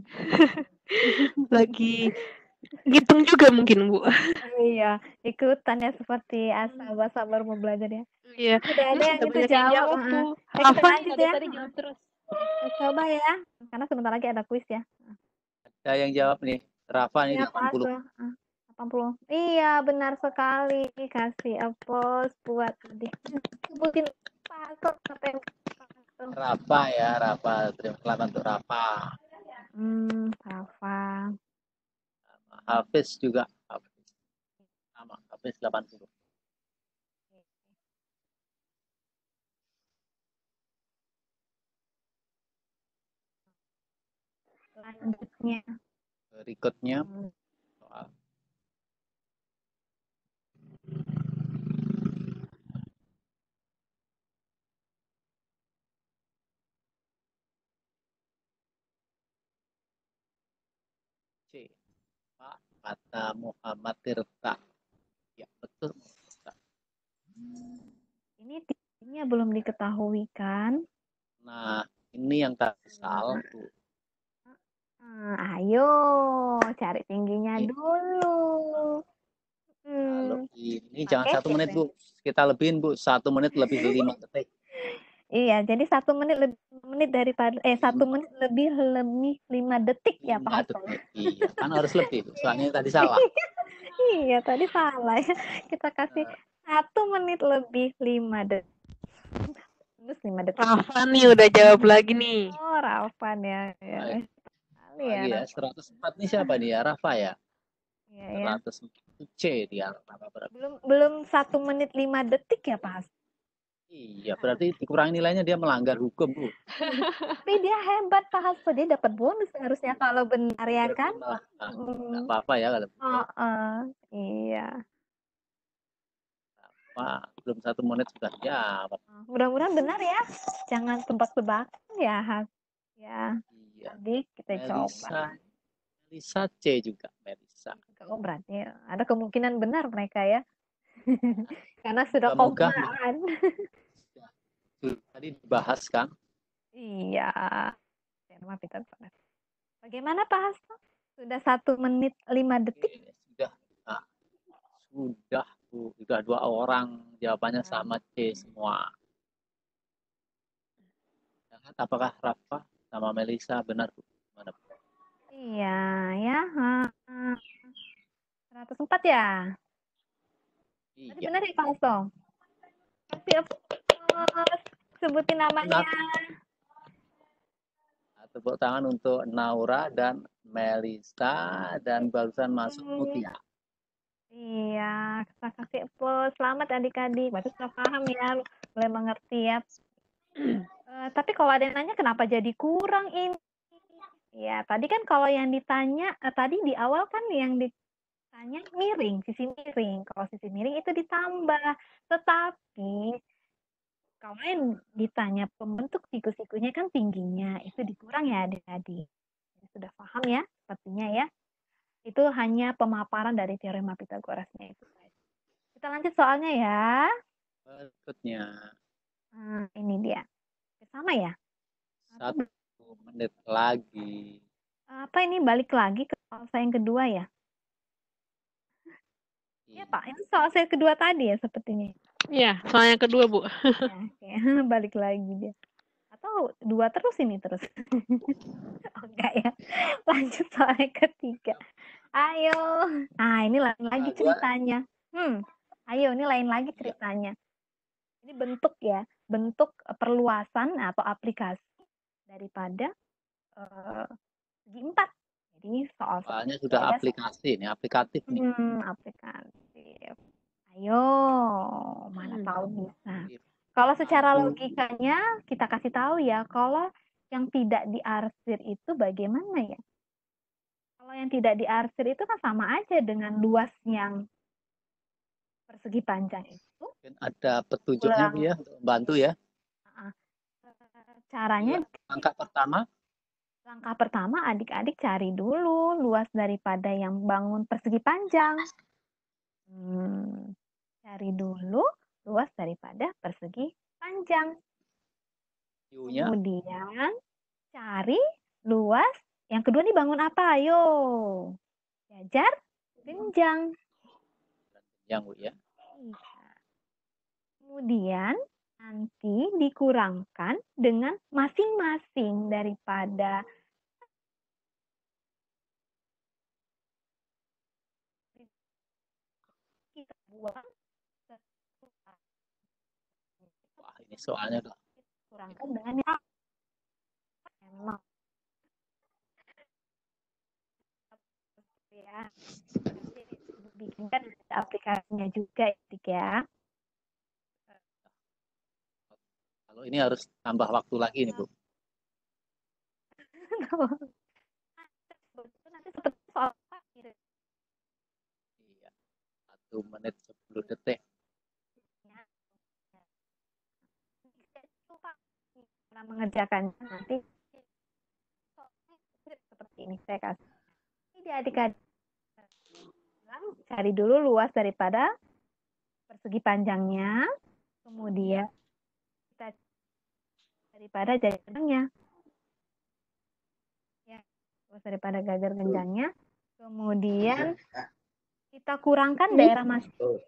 Lagi ngitung juga mungkin, Bu. Iya, ikutan ya seperti sabar-sabar mau belajar ya. Iya. Sudah ada yang Udah itu banyak yang jawab. jawab, uh. Bu. Eh, kita Rafa lanjut dari ya. tadi jawab terus. Kita coba ya, karena sebentar lagi ada kuis ya. Ada yang jawab nih. Rafa nih Iya, delapan puluh. uh, delapan puluh. Iya, benar sekali. Kasih applause buat adik. Sebutin Pak sampai Rafa ya, Rafa. Terima kasih untuk Rafa. Hmm, Rafa. Hafiz juga. Hafiz. Sama, Hafiz delapan puluh. Selanjutnya. Berikutnya soal. C. Pak kata Muhammad Tirta. Ya, betul. Ini tingginya belum diketahui kan? Nah, ini yang tadi salah. Hmm, ayo cari tingginya Ini. dulu. Hmm. Kalau ini jangan satu menit Bu, kita lebihin Bu, satu menit lebih lima detik. Iya, jadi satu menit lebih menit daripada eh satu menit lebih lebih lima detik ya Pak Hasto. Iya, kan harus lebih, soalnya tadi salah. Iya, tadi salah ya. Kita kasih satu menit lebih lima detik. Terus lima detik. Rafa nih udah jawab lagi nih. Oh, Rafa ya. ya. Lagi ya, ya seratus empat nih siapa nih ya? Rafa ya? Iya, ya. seratus empat C dia. Belum belum satu menit lima detik ya Pak Hasto. Iya, berarti dikurangi nilainya dia melanggar hukum, Bu. Tapi dia hebat Pak Hasto, dia dapat bonus harusnya kalau benar ya kan? Nah, nggak apa-apa ya kalau. Oh, uh, iya. Pak, belum satu menit sudah jawab. Mudah-mudahan benar ya. Jangan tebak-tebakan ya, Has. Ya. Iya. Adik kita Melisa, coba. Melisa C juga, Melisa. Oh, berarti ada kemungkinan benar mereka ya. Karena sudah Semoga komaan. tadi dibahas kan? Iya. Bagaimana Pak Hasto? Sudah satu menit lima detik? Sudah. Nah, sudah, Bu. Sudah dua orang jawabannya sama C semua. Apakah Rafa sama Melisa benar, Bu? Mana, Bu? Iya, ya. seratus empat ya? Tadi Iya. benar ya, Pak Hasto? Kasih applause. Sebutin namanya. Tepuk tangan untuk Naura dan Melisa dan barusan masuk Mutia. Iya, kita kasih applause. Selamat adik-adik. Berarti sudah paham ya, mulai mengerti ya. Uh, tapi kalau ada yang nanya kenapa jadi kurang ini? Ya, tadi kan kalau yang ditanya, uh, tadi di awal kan yang ditanya miring, sisi miring. Kalau sisi miring itu ditambah. Tetapi kalau yang ditanya pembentuk siku-sikunya kan tingginya, itu dikurang ya adik-adik. Sudah paham ya, sepertinya ya. Itu hanya pemaparan dari teorema Pitagorasnya itu. Kita lanjut soalnya ya. Berikutnya. Nah, ini dia. Sama ya? Satu menit lagi. Apa ini balik lagi ke soal saya yang kedua ya? Iya Pak, ini soal saya kedua tadi ya sepertinya. Iya, soal yang kedua Bu. Ya, oke. Balik lagi dia. Atau dua terus ini terus? Oh enggak ya. Lanjut soal yang ketiga. Ayo. Nah ini lain lagi ceritanya. Hmm. Ayo ini lain lagi ceritanya. Ini bentuk ya, bentuk perluasan atau aplikasi daripada uh, segi empat. Jadi soal soalnya sudah ya, aplikasi ini, aplikatif nih. Hmm, aplikatif. Ayo, mana hmm. tahu bisa. Kalau secara logikanya kita kasih tahu ya, kalau yang tidak diarsir itu bagaimana ya? Kalau yang tidak diarsir itu kan sama aja dengan luas yang persegi panjang itu. Mungkin ada petunjuknya Bu ya, untuk membantu ya. Caranya. Langkah pertama. Langkah pertama adik-adik cari dulu luas daripada yang bangun persegi panjang. Hmm, cari dulu luas daripada persegi panjang. U-nya. Kemudian cari luas. Yang kedua nih bangun apa? Ayo. Jajar genjang. Genjang Bu ya. Kemudian nanti dikurangkan dengan masing-masing daripada kita buang. Wah, ini soalnya tuh. Kurangkan dengan yang emang ya. Bikinkan aplikasinya juga ya. Kalau ini harus tambah waktu lagi nih Bu. Nanti seperti soal iya. Satu menit sepuluh detik. Karena mengerjakannya nanti seperti ini saya kasih. Ini adik-adik cari dulu luas daripada persegi panjangnya, kemudian kita daripada jajarnya, ya luas daripada gajar genjangnya, kemudian kita kurangkan daerah masing.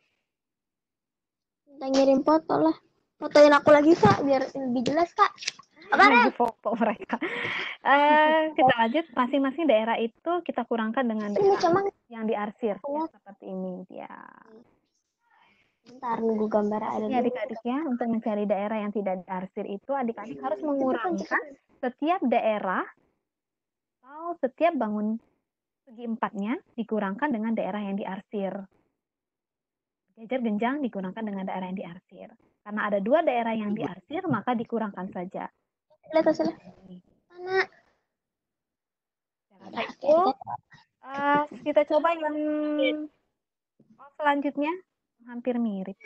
Kita ngirim foto lah, fotoin aku lagi Kak biar lebih jelas Kak. Lagi foto mereka. Uh, kita lanjut, masing-masing daerah itu kita kurangkan dengan daerah yang diarsir ya, seperti ini ya. Bentar nunggu gambar ada. Ya adik-adik ya, untuk mencari daerah yang tidak diarsir itu adik-adik harus mengurangkan setiap daerah atau setiap bangun segi empatnya dikurangkan dengan daerah yang diarsir. Jajar genjang dikurangkan dengan daerah yang diarsir. Karena ada dua daerah yang diarsir, maka dikurangkan saja. Lihat hasilnya. Mana? Nah, itu uh, kita coba yang oh, selanjutnya hampir mirip.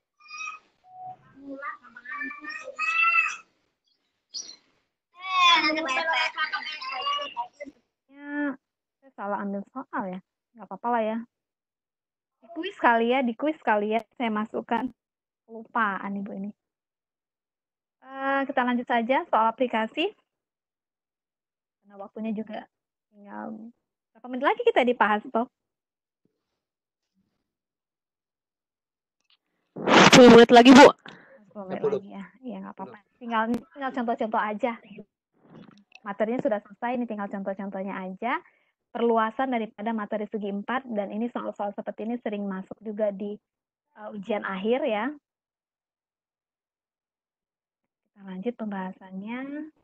Ya, saya salah ambil soal ya. Nggak apa-apa lah ya. Di kuis kali ya, di kuis kali ya saya masukkan. Lupaan Ibu ini. Uh, kita lanjut saja soal aplikasi. Karena waktunya juga tinggal berapa menit lagi kita di Pak Hasto? sepuluh menit lagi Bu. sepuluh menit lagi ya. Iya nggak apa-apa. Tinggal tinggal contoh-contoh aja. materinya sudah selesai, ini tinggal contoh-contohnya aja. Perluasan daripada materi segi empat, dan ini soal-soal seperti ini sering masuk juga di uh, ujian akhir ya. Kita lanjut pembahasannya.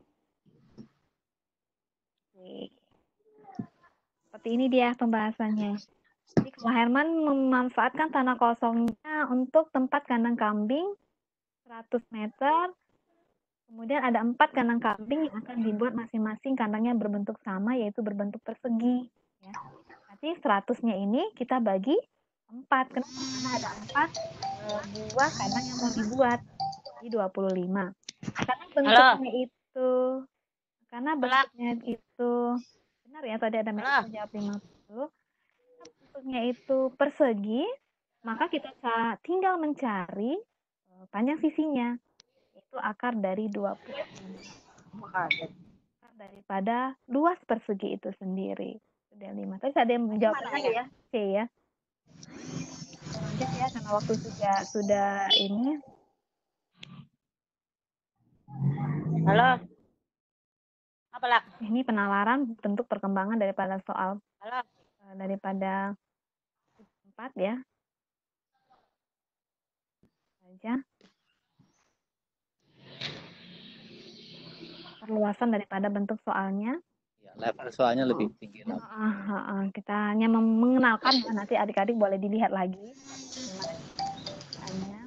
Oke. Seperti ini dia pembahasannya. Jadi kalau Herman memanfaatkan tanah kosongnya untuk tempat kandang kambing seratus meter. Kemudian ada empat kandang kambing yang akan dibuat masing-masing kandangnya berbentuk sama, yaitu berbentuk persegi. Ya. Nanti seratusnya ini kita bagi empat. Kenapa? Karena ada empat e, buah kandang yang mau dibuat. Jadi dua puluh lima. Karena bentuknya Halo. itu, karena bentuknya Halo. itu, benar ya tadi ada mereka jawab lima puluh. Karena bentuknya itu persegi, maka kita tinggal mencari panjang sisinya. Itu akar dari dua puluh lima. Akar daripada luas persegi itu sendiri. Sudah lima. Tapi ada yang menjawab lagi ya? C ya. Lanjut ya, karena waktu sudah sudah ini. Halo. Apa lah? Ini penalaran bentuk perkembangan daripada soal. Halo. Daripada empat ya. Saja. Perluasan daripada bentuk soalnya. Ya, level soalnya lebih tinggi lagi. Uh, uh, uh, uh. Kita hanya mengenalkan ya, nanti adik-adik boleh dilihat lagi. Gimana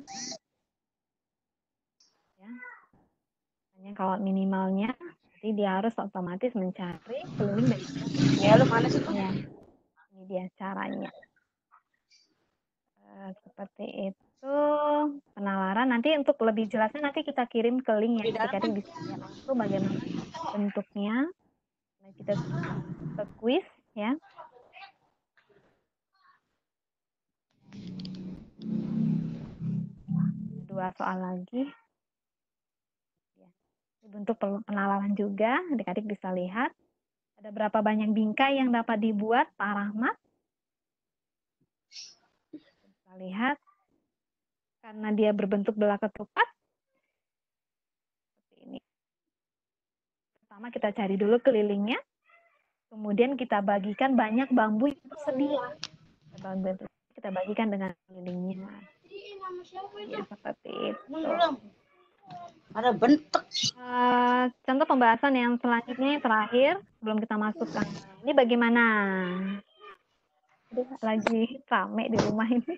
ya. Hanya kalau minimalnya, jadi dia harus otomatis mencari keliling dari ya, lu mana sih? Ya. Ini dia caranya. Uh, seperti itu penalaran. Nanti untuk lebih jelasnya nanti kita kirim ke link ya, adik-adik bisa lihat langsung bagaimana bentuknya. Nah, kita ke quiz ya. Dua soal lagi. Ya. Bentuk penalaran juga, adik-adik bisa lihat. Ada berapa banyak bingkai yang dapat dibuat, Pak Rahmat? Bisa lihat. Karena dia berbentuk bola ketupat. Seperti ini. Pertama kita cari dulu kelilingnya. Kemudian kita bagikan banyak bambu yang tersedia. Kita bagikan dengan kelilingnya. Ya, seperti itu. Ada bentuk. Uh, contoh pembahasan yang selanjutnya yang terakhir sebelum kita masukkan. Ini bagaimana? Aduh, lagi rame di rumah ini.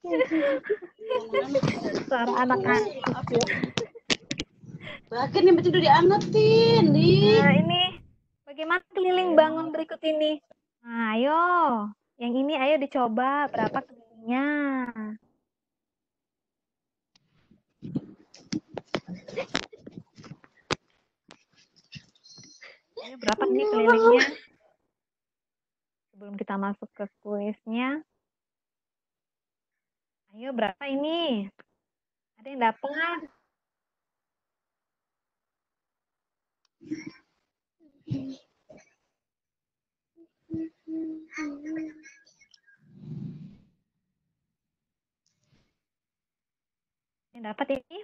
Suara anak-anak. Bahkan ini udah diangetin nih. Nah, ini bagaimana keliling bangun berikut ini? Nah, ayo. Yang ini ayo dicoba berapa kelilingnya. Ayo, berapa nih kelilingnya? Sebelum kita masuk ke kuisnya. Ayo, berapa ini? Ada yang dapat? Yang dapat ini?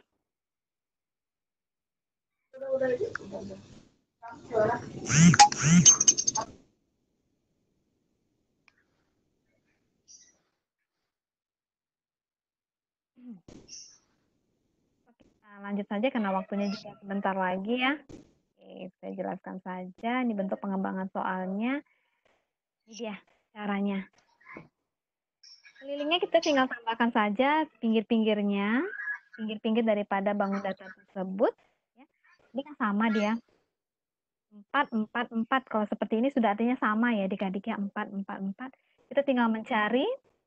Nah, lanjut saja karena waktunya juga sebentar lagi ya. Oke, saya jelaskan saja. Ini bentuk pengembangan soalnya. Ini dia caranya. Kelilingnya kita tinggal tambahkan saja pinggir-pinggirnya. Pinggir-pinggir daripada bangun datar tersebut. Ya. Ini kan sama dia. empat, empat, empat. Kalau seperti ini sudah artinya sama ya adik-adiknya. empat, empat, empat. Kita tinggal mencari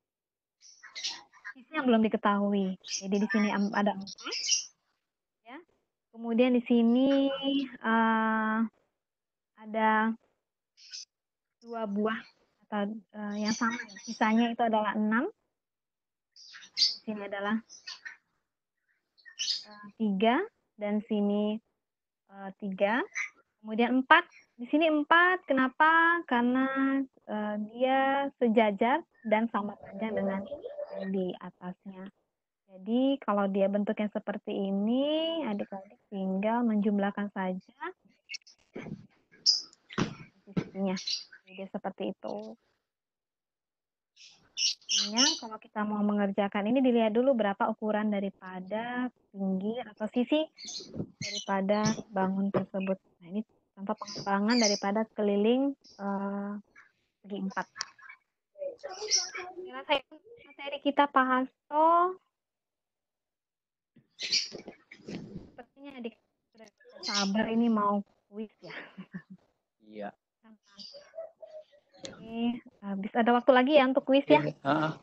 sisi yang belum diketahui. Jadi di sini ada empat. Ya. Kemudian di sini uh, ada dua buah atau uh, yang sama. Sisanya itu adalah enam. Di sini adalah uh, tiga dan sini uh, tiga. Kemudian empat. Di sini empat. Kenapa? Karena uh, dia sejajar dan sama panjang dengan yang di atasnya. Jadi kalau dia bentuknya seperti ini, adik-adik tinggal menjumlahkan saja posisinya. Jadi seperti itu. Artinya kalau kita mau mengerjakan ini dilihat dulu berapa ukuran daripada tinggi atau sisi daripada bangun tersebut. Nah ini contoh pengembangan daripada keliling uh, segi empat. Materi, materi kita Pak Hasto sepertinya adik sudah sabar ini mau kuis ya. Iya. Oke, habis ada waktu lagi ya untuk kuis ya. Ah,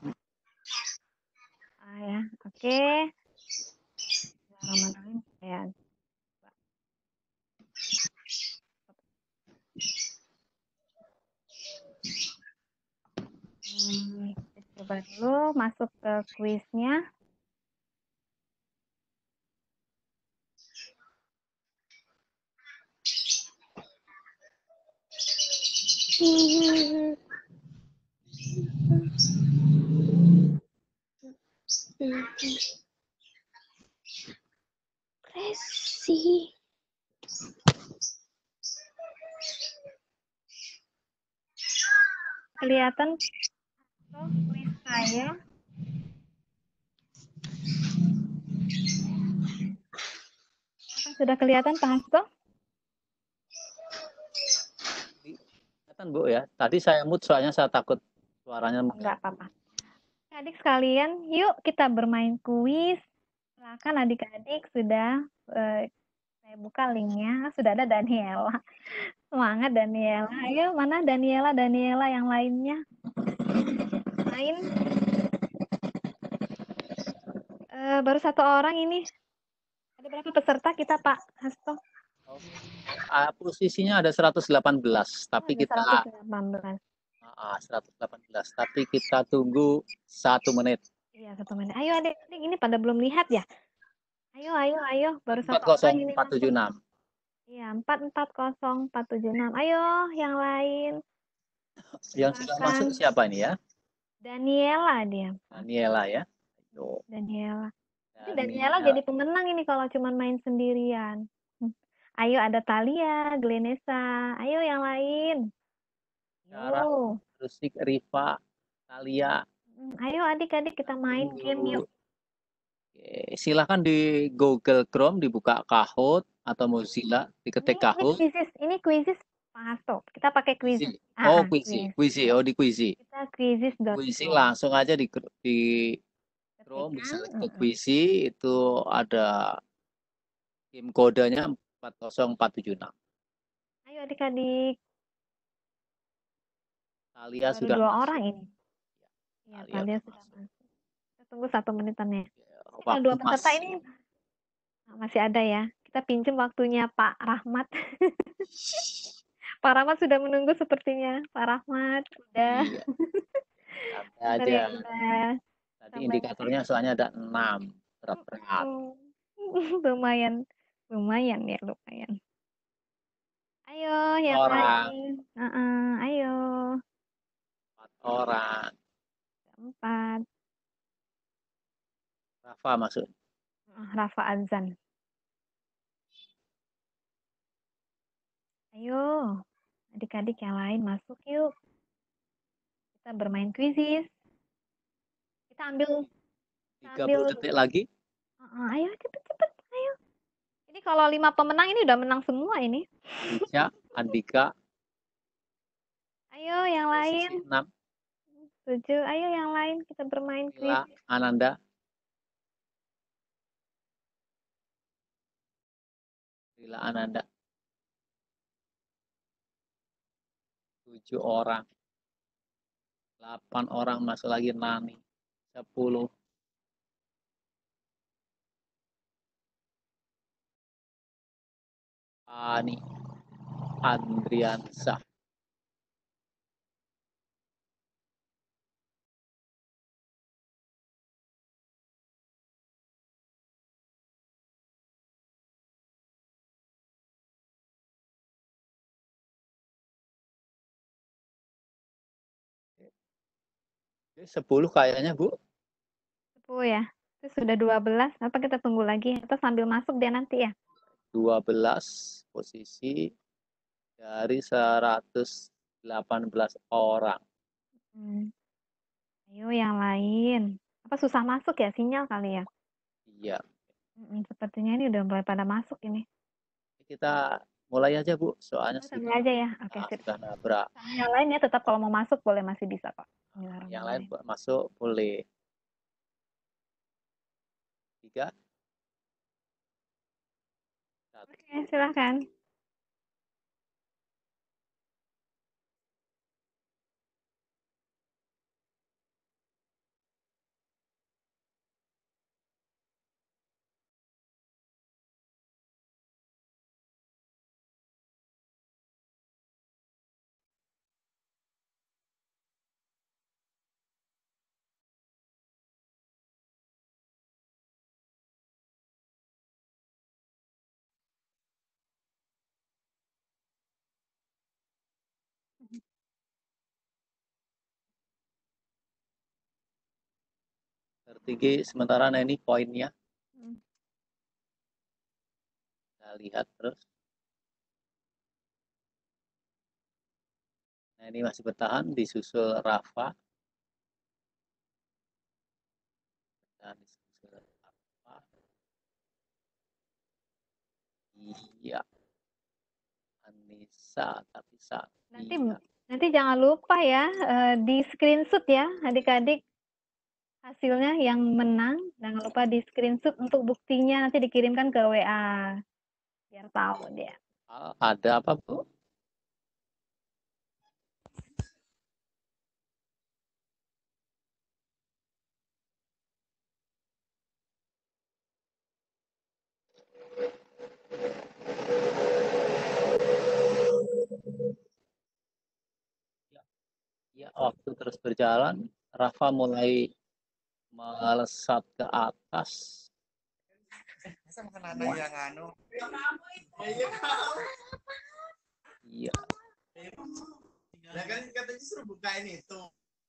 ah ya, oke. Bismillahirrahmanirrahim. Ya. Hmm, coba dulu masuk ke kuisnya. Resi. Kelihatan oh, kuis saya. Apakah sudah kelihatan Pak Hasto? kelihatan Bu ya. Tadi saya mute soalnya saya takut suaranya mengganggu. Enggak apa-apa. Adik sekalian, yuk kita bermain kuis. Silakan adik-adik sudah eh, saya buka linknya. Sudah ada Daniela. Semangat Daniela. Ayo mana Daniela, Daniela yang lainnya. Main. Uh, baru satu orang ini. Ada berapa peserta kita Pak Hasto? Oh, uh, posisinya ada seratus delapan belas, tapi ada kita seratus delapan belas. Uh, seratus delapan belas, tapi kita tunggu satu menit. Iya satu menit. Ayo adik-adik ini pada belum lihat ya. Ayo ayo ayo baru satu orang ini. empat tujuh enam. Iya empat empat nol empat tujuh enam. Ayo yang lain. Yang sudah masuk siapa ini ya? Daniela dia. Daniela ya. Ayo. Daniela. Daniela. Daniela jadi pemenang ini kalau cuma main sendirian. Ayo ada Thalia, Glenesa. Ayo yang lain. Sarah, Rusik, Riva, Thalia. Ayo adik-adik kita main Ayo. game yuk. Oke, silakan di Google Chrome dibuka Kahoot atau Mozilla diketik Kahoot. Ini quizzes, ini quizzes Pak Hasto. Kita pakai quizzes. Oh, quizzes. Quizzes. Oh, di quizzes. Kita quizzes. Quizzes langsung aja di di Chrome bisa ke quizzes itu ada game kodenya empat nol empat tujuh enam. Ayo adik-adik. Thalia Baru sudah dua masuk. orang ini. Ya, Thalia, Thalia sudah masuk. masuk. Kita tunggu satu menitannya. Waktu dua peserta masih. ini masih ada ya. Kita pinjam waktunya Pak Rahmat. Pak Rahmat sudah menunggu sepertinya. Pak Rahmat sudah. Iya. Sampai aja. Udah. Tadi indikatornya soalnya ada enam. Berat-berat. lumayan. Lumayan ya, lumayan. Ayo, yang orang. lain. Uh -uh, ayo. Empat orang. Empat. Rafa masuk. Rafa Azan. Ayo, adik-adik yang lain masuk yuk. Kita bermain quizzes. Kita ambil. tiga puluh detik lagi. Uh -uh, ayo cepet-cepet, ayo. Ini kalau lima pemenang ini udah menang semua ini. Alicia, Andika. Ayo yang lain. enam. tujuh. Ayo yang lain kita bermain quiz. Ananda. Lila Ananda. Tujuh orang. Delapan orang masuk lagi Nani. Sepuluh. Ani. Andriansa. sepuluh kayaknya, Bu. sepuluh ya. Itu sudah dua belas. Apa kita tunggu lagi? Atau sambil masuk dia nanti ya? dua belas posisi. dari seratus delapan belas orang. Hmm. Ayo yang lain. Apa susah masuk ya sinyal kali ya? Iya. Mm, sepertinya ini udah mulai pada masuk ini. Kita mulai aja, Bu. Soalnya Oh, sudah, sambil aja ya. Oke, ah, sip. sudah nabrak. Yang lain ya tetap kalau mau masuk boleh masih bisa kok. Yang lain masuk boleh. Tiga. Satu. Oke, silahkan. Tertinggi sementara nah ini poinnya. Hmm. Kita lihat terus. Nah, ini masih bertahan, disusul Rafa. Dan disusul Rafa. Iya. Anissa, tapi saat Nanti iya. nanti jangan lupa ya eh, di screenshot ya adik-adik hasilnya yang menang. Jangan lupa di screenshot untuk buktinya nanti dikirimkan ke W A biar tahu dia. Ah, ada apa, Bu? Ya, ya, waktu terus berjalan, Rafa mulai melesat ke atas. yang anu. Iya. Nah kan katanya suruh bukain itu.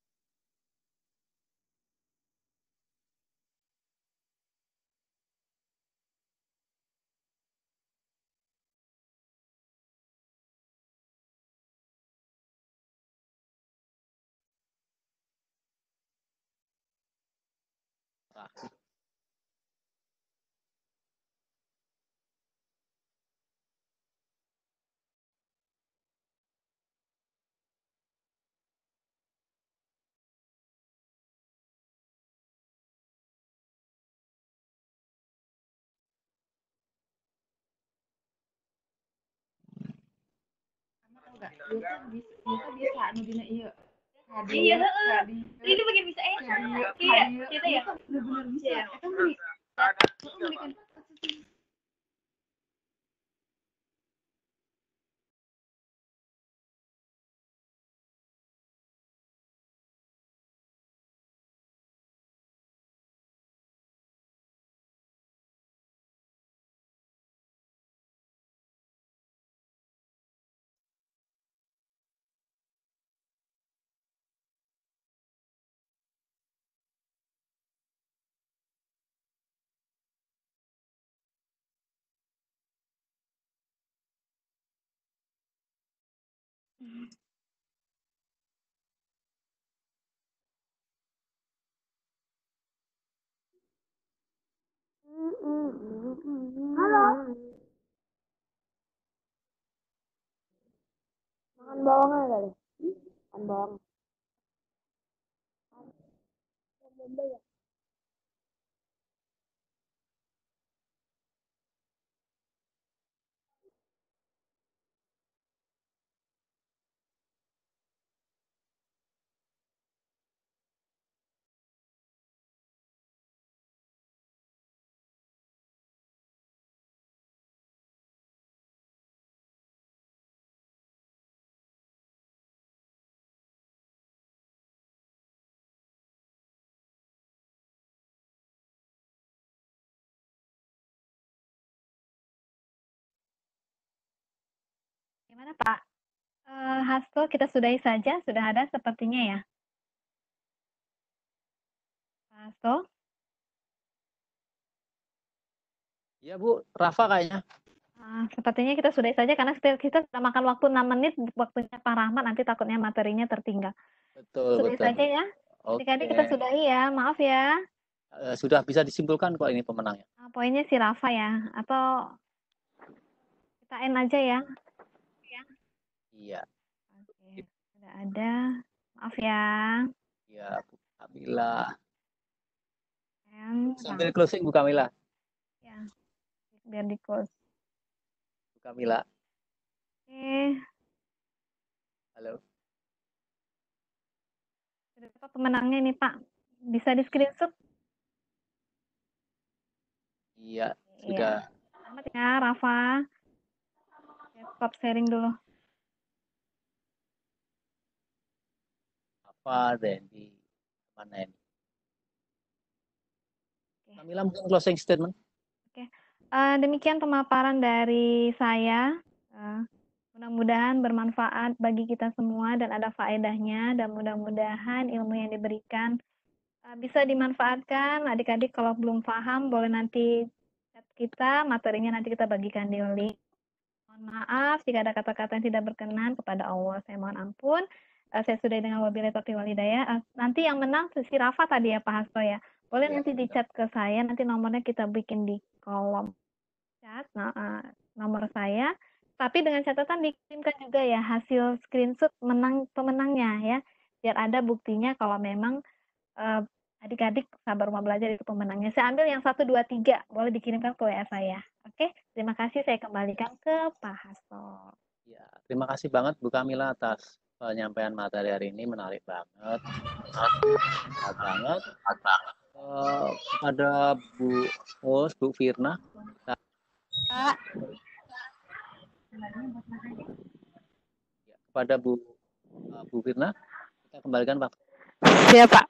Terakhir. Iya, ini bagian bisa eh. Iya, kita ya. Benar-benar bisa. Itu beli. Belikan. Halo. Makan bawang ada deh. Makan bawang. Gimana Pak? Eh, Hasto kita sudahi saja, sudah ada sepertinya ya. Pak Hasto? Iya, Bu. Rafa kayaknya. Uh, sepertinya kita sudahi saja karena kita sudah makan waktu enam menit, waktunya Pak Rahmat, nanti takutnya materinya tertinggal. Betul, Sudahi betul. saja ya. Adik-adik kita Oke. sudahi ya, maaf ya. Eh, sudah bisa disimpulkan kok ini pemenangnya. Uh, poinnya si Rafa ya, atau kita end aja ya. Iya. Oke, sudah ada. Maaf ya. Iya, Bu Kamila. And Sambil closing Bu Kamila. ya, biar di close. Bu Kamila. Oke. Halo. Sudah dapat pemenangnya ini Pak. Bisa di screenshot? Iya, Iya. sudah. Selamat ya, Rafa. Ya, stop sharing dulu. Apa Randy? Mana ini? Kamila mungkin closing statement. Oke. Uh, demikian pemaparan dari saya. Uh, mudah-mudahan bermanfaat bagi kita semua dan ada faedahnya, dan mudah-mudahan ilmu yang diberikan uh, bisa dimanfaatkan. Adik-adik kalau belum paham boleh nanti chat kita, materinya nanti kita bagikan di link. Mohon maaf jika ada kata-kata yang tidak berkenan kepada Allah, saya mohon ampun. Uh, saya sudah dengan wabillahi taufiq wal hidayah. Uh, nanti yang menang si Rafa tadi ya Pak Hasto ya. Boleh ya, nanti di chat ke saya, nanti nomornya kita bikin di kolom chat, nah, uh, nomor saya. Tapi dengan catatan dikirimkan juga ya hasil screenshot menang pemenangnya ya, biar ada buktinya kalau memang uh, adik-adik sahabat rumah belajar itu pemenangnya. Saya ambil yang satu, dua, tiga, boleh dikirimkan ke W A saya. Oke, terima kasih, saya kembalikan ke Pak Hasto. Ya, terima kasih banget Bu Kamila atas penyampaian materi hari ini, menarik banget, menarik banget. Uh, ada Bu host Bu Firna. Pak. Ya, kepada Bu uh, Bu Firna, kita kembalikan Pak. Siapa?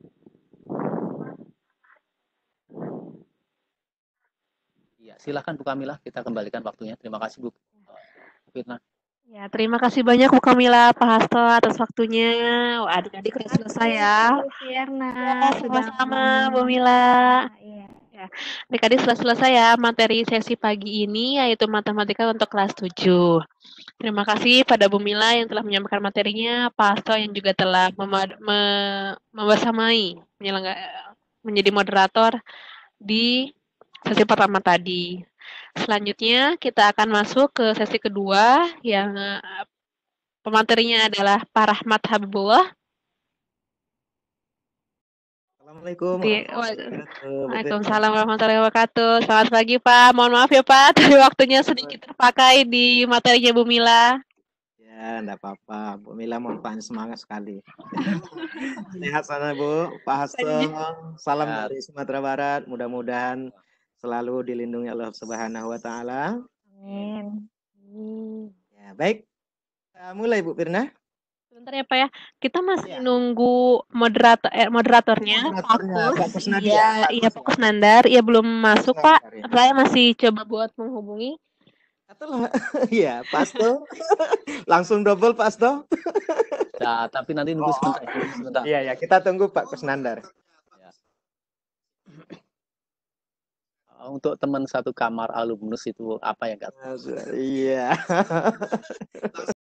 Ya, silakan Bu Kamila, kita kembalikan waktunya. Terima kasih Bu uh, Firna. Ya, terima kasih banyak Bu Kamila, Pak Hasto atas waktunya. Wah, adik-adik udah selesai ya. Bu Firna, ya sama-sama Bu Mila. Iya. Ya, adik-adik sudah selesai ya materi sesi pagi ini, yaitu matematika untuk kelas tujuh. Terima kasih pada Bu Mila yang telah menyampaikan materinya, Pak Hasto yang juga telah mem- me- membersamai menjadi moderator di sesi pertama tadi. Selanjutnya kita akan masuk ke sesi kedua yang uh, pematerinya adalah Pak Rahmat Habibullah. Assalamualaikum. Waalaikumsalam warahmatullahi wabarakatuh. Selamat pagi Pak. Mohon maaf ya Pak, tadi waktunya sedikit terpakai di materinya Bu Mila. Ya, enggak apa-apa. Bu Mila manfaat semangat sekali. Sehat sana Bu. Pak Hasto, salam dari Sumatera Barat. Mudah-mudahan selalu dilindungi Allah Subhanahu wa taala. Amin. Ya, baik. Kita mulai Bu Firna. Sebentar ya Pak ya. Kita masih ya. nunggu moderator eh, moderatornya, moderatornya Pak Kusnandar. Iya, iya Pak Kusnandar. Iya belum masuk Pak. Ya. Saya masih coba buat menghubungi. Atau iya, Pak Hasto. Langsung double Pak Hasto. Ya, tapi nanti nunggu sebentar. sebentar. Iya, ya, kita tunggu Pak Kusnandar. Ya. Untuk teman satu kamar alumnus itu apa yang kata? Iya.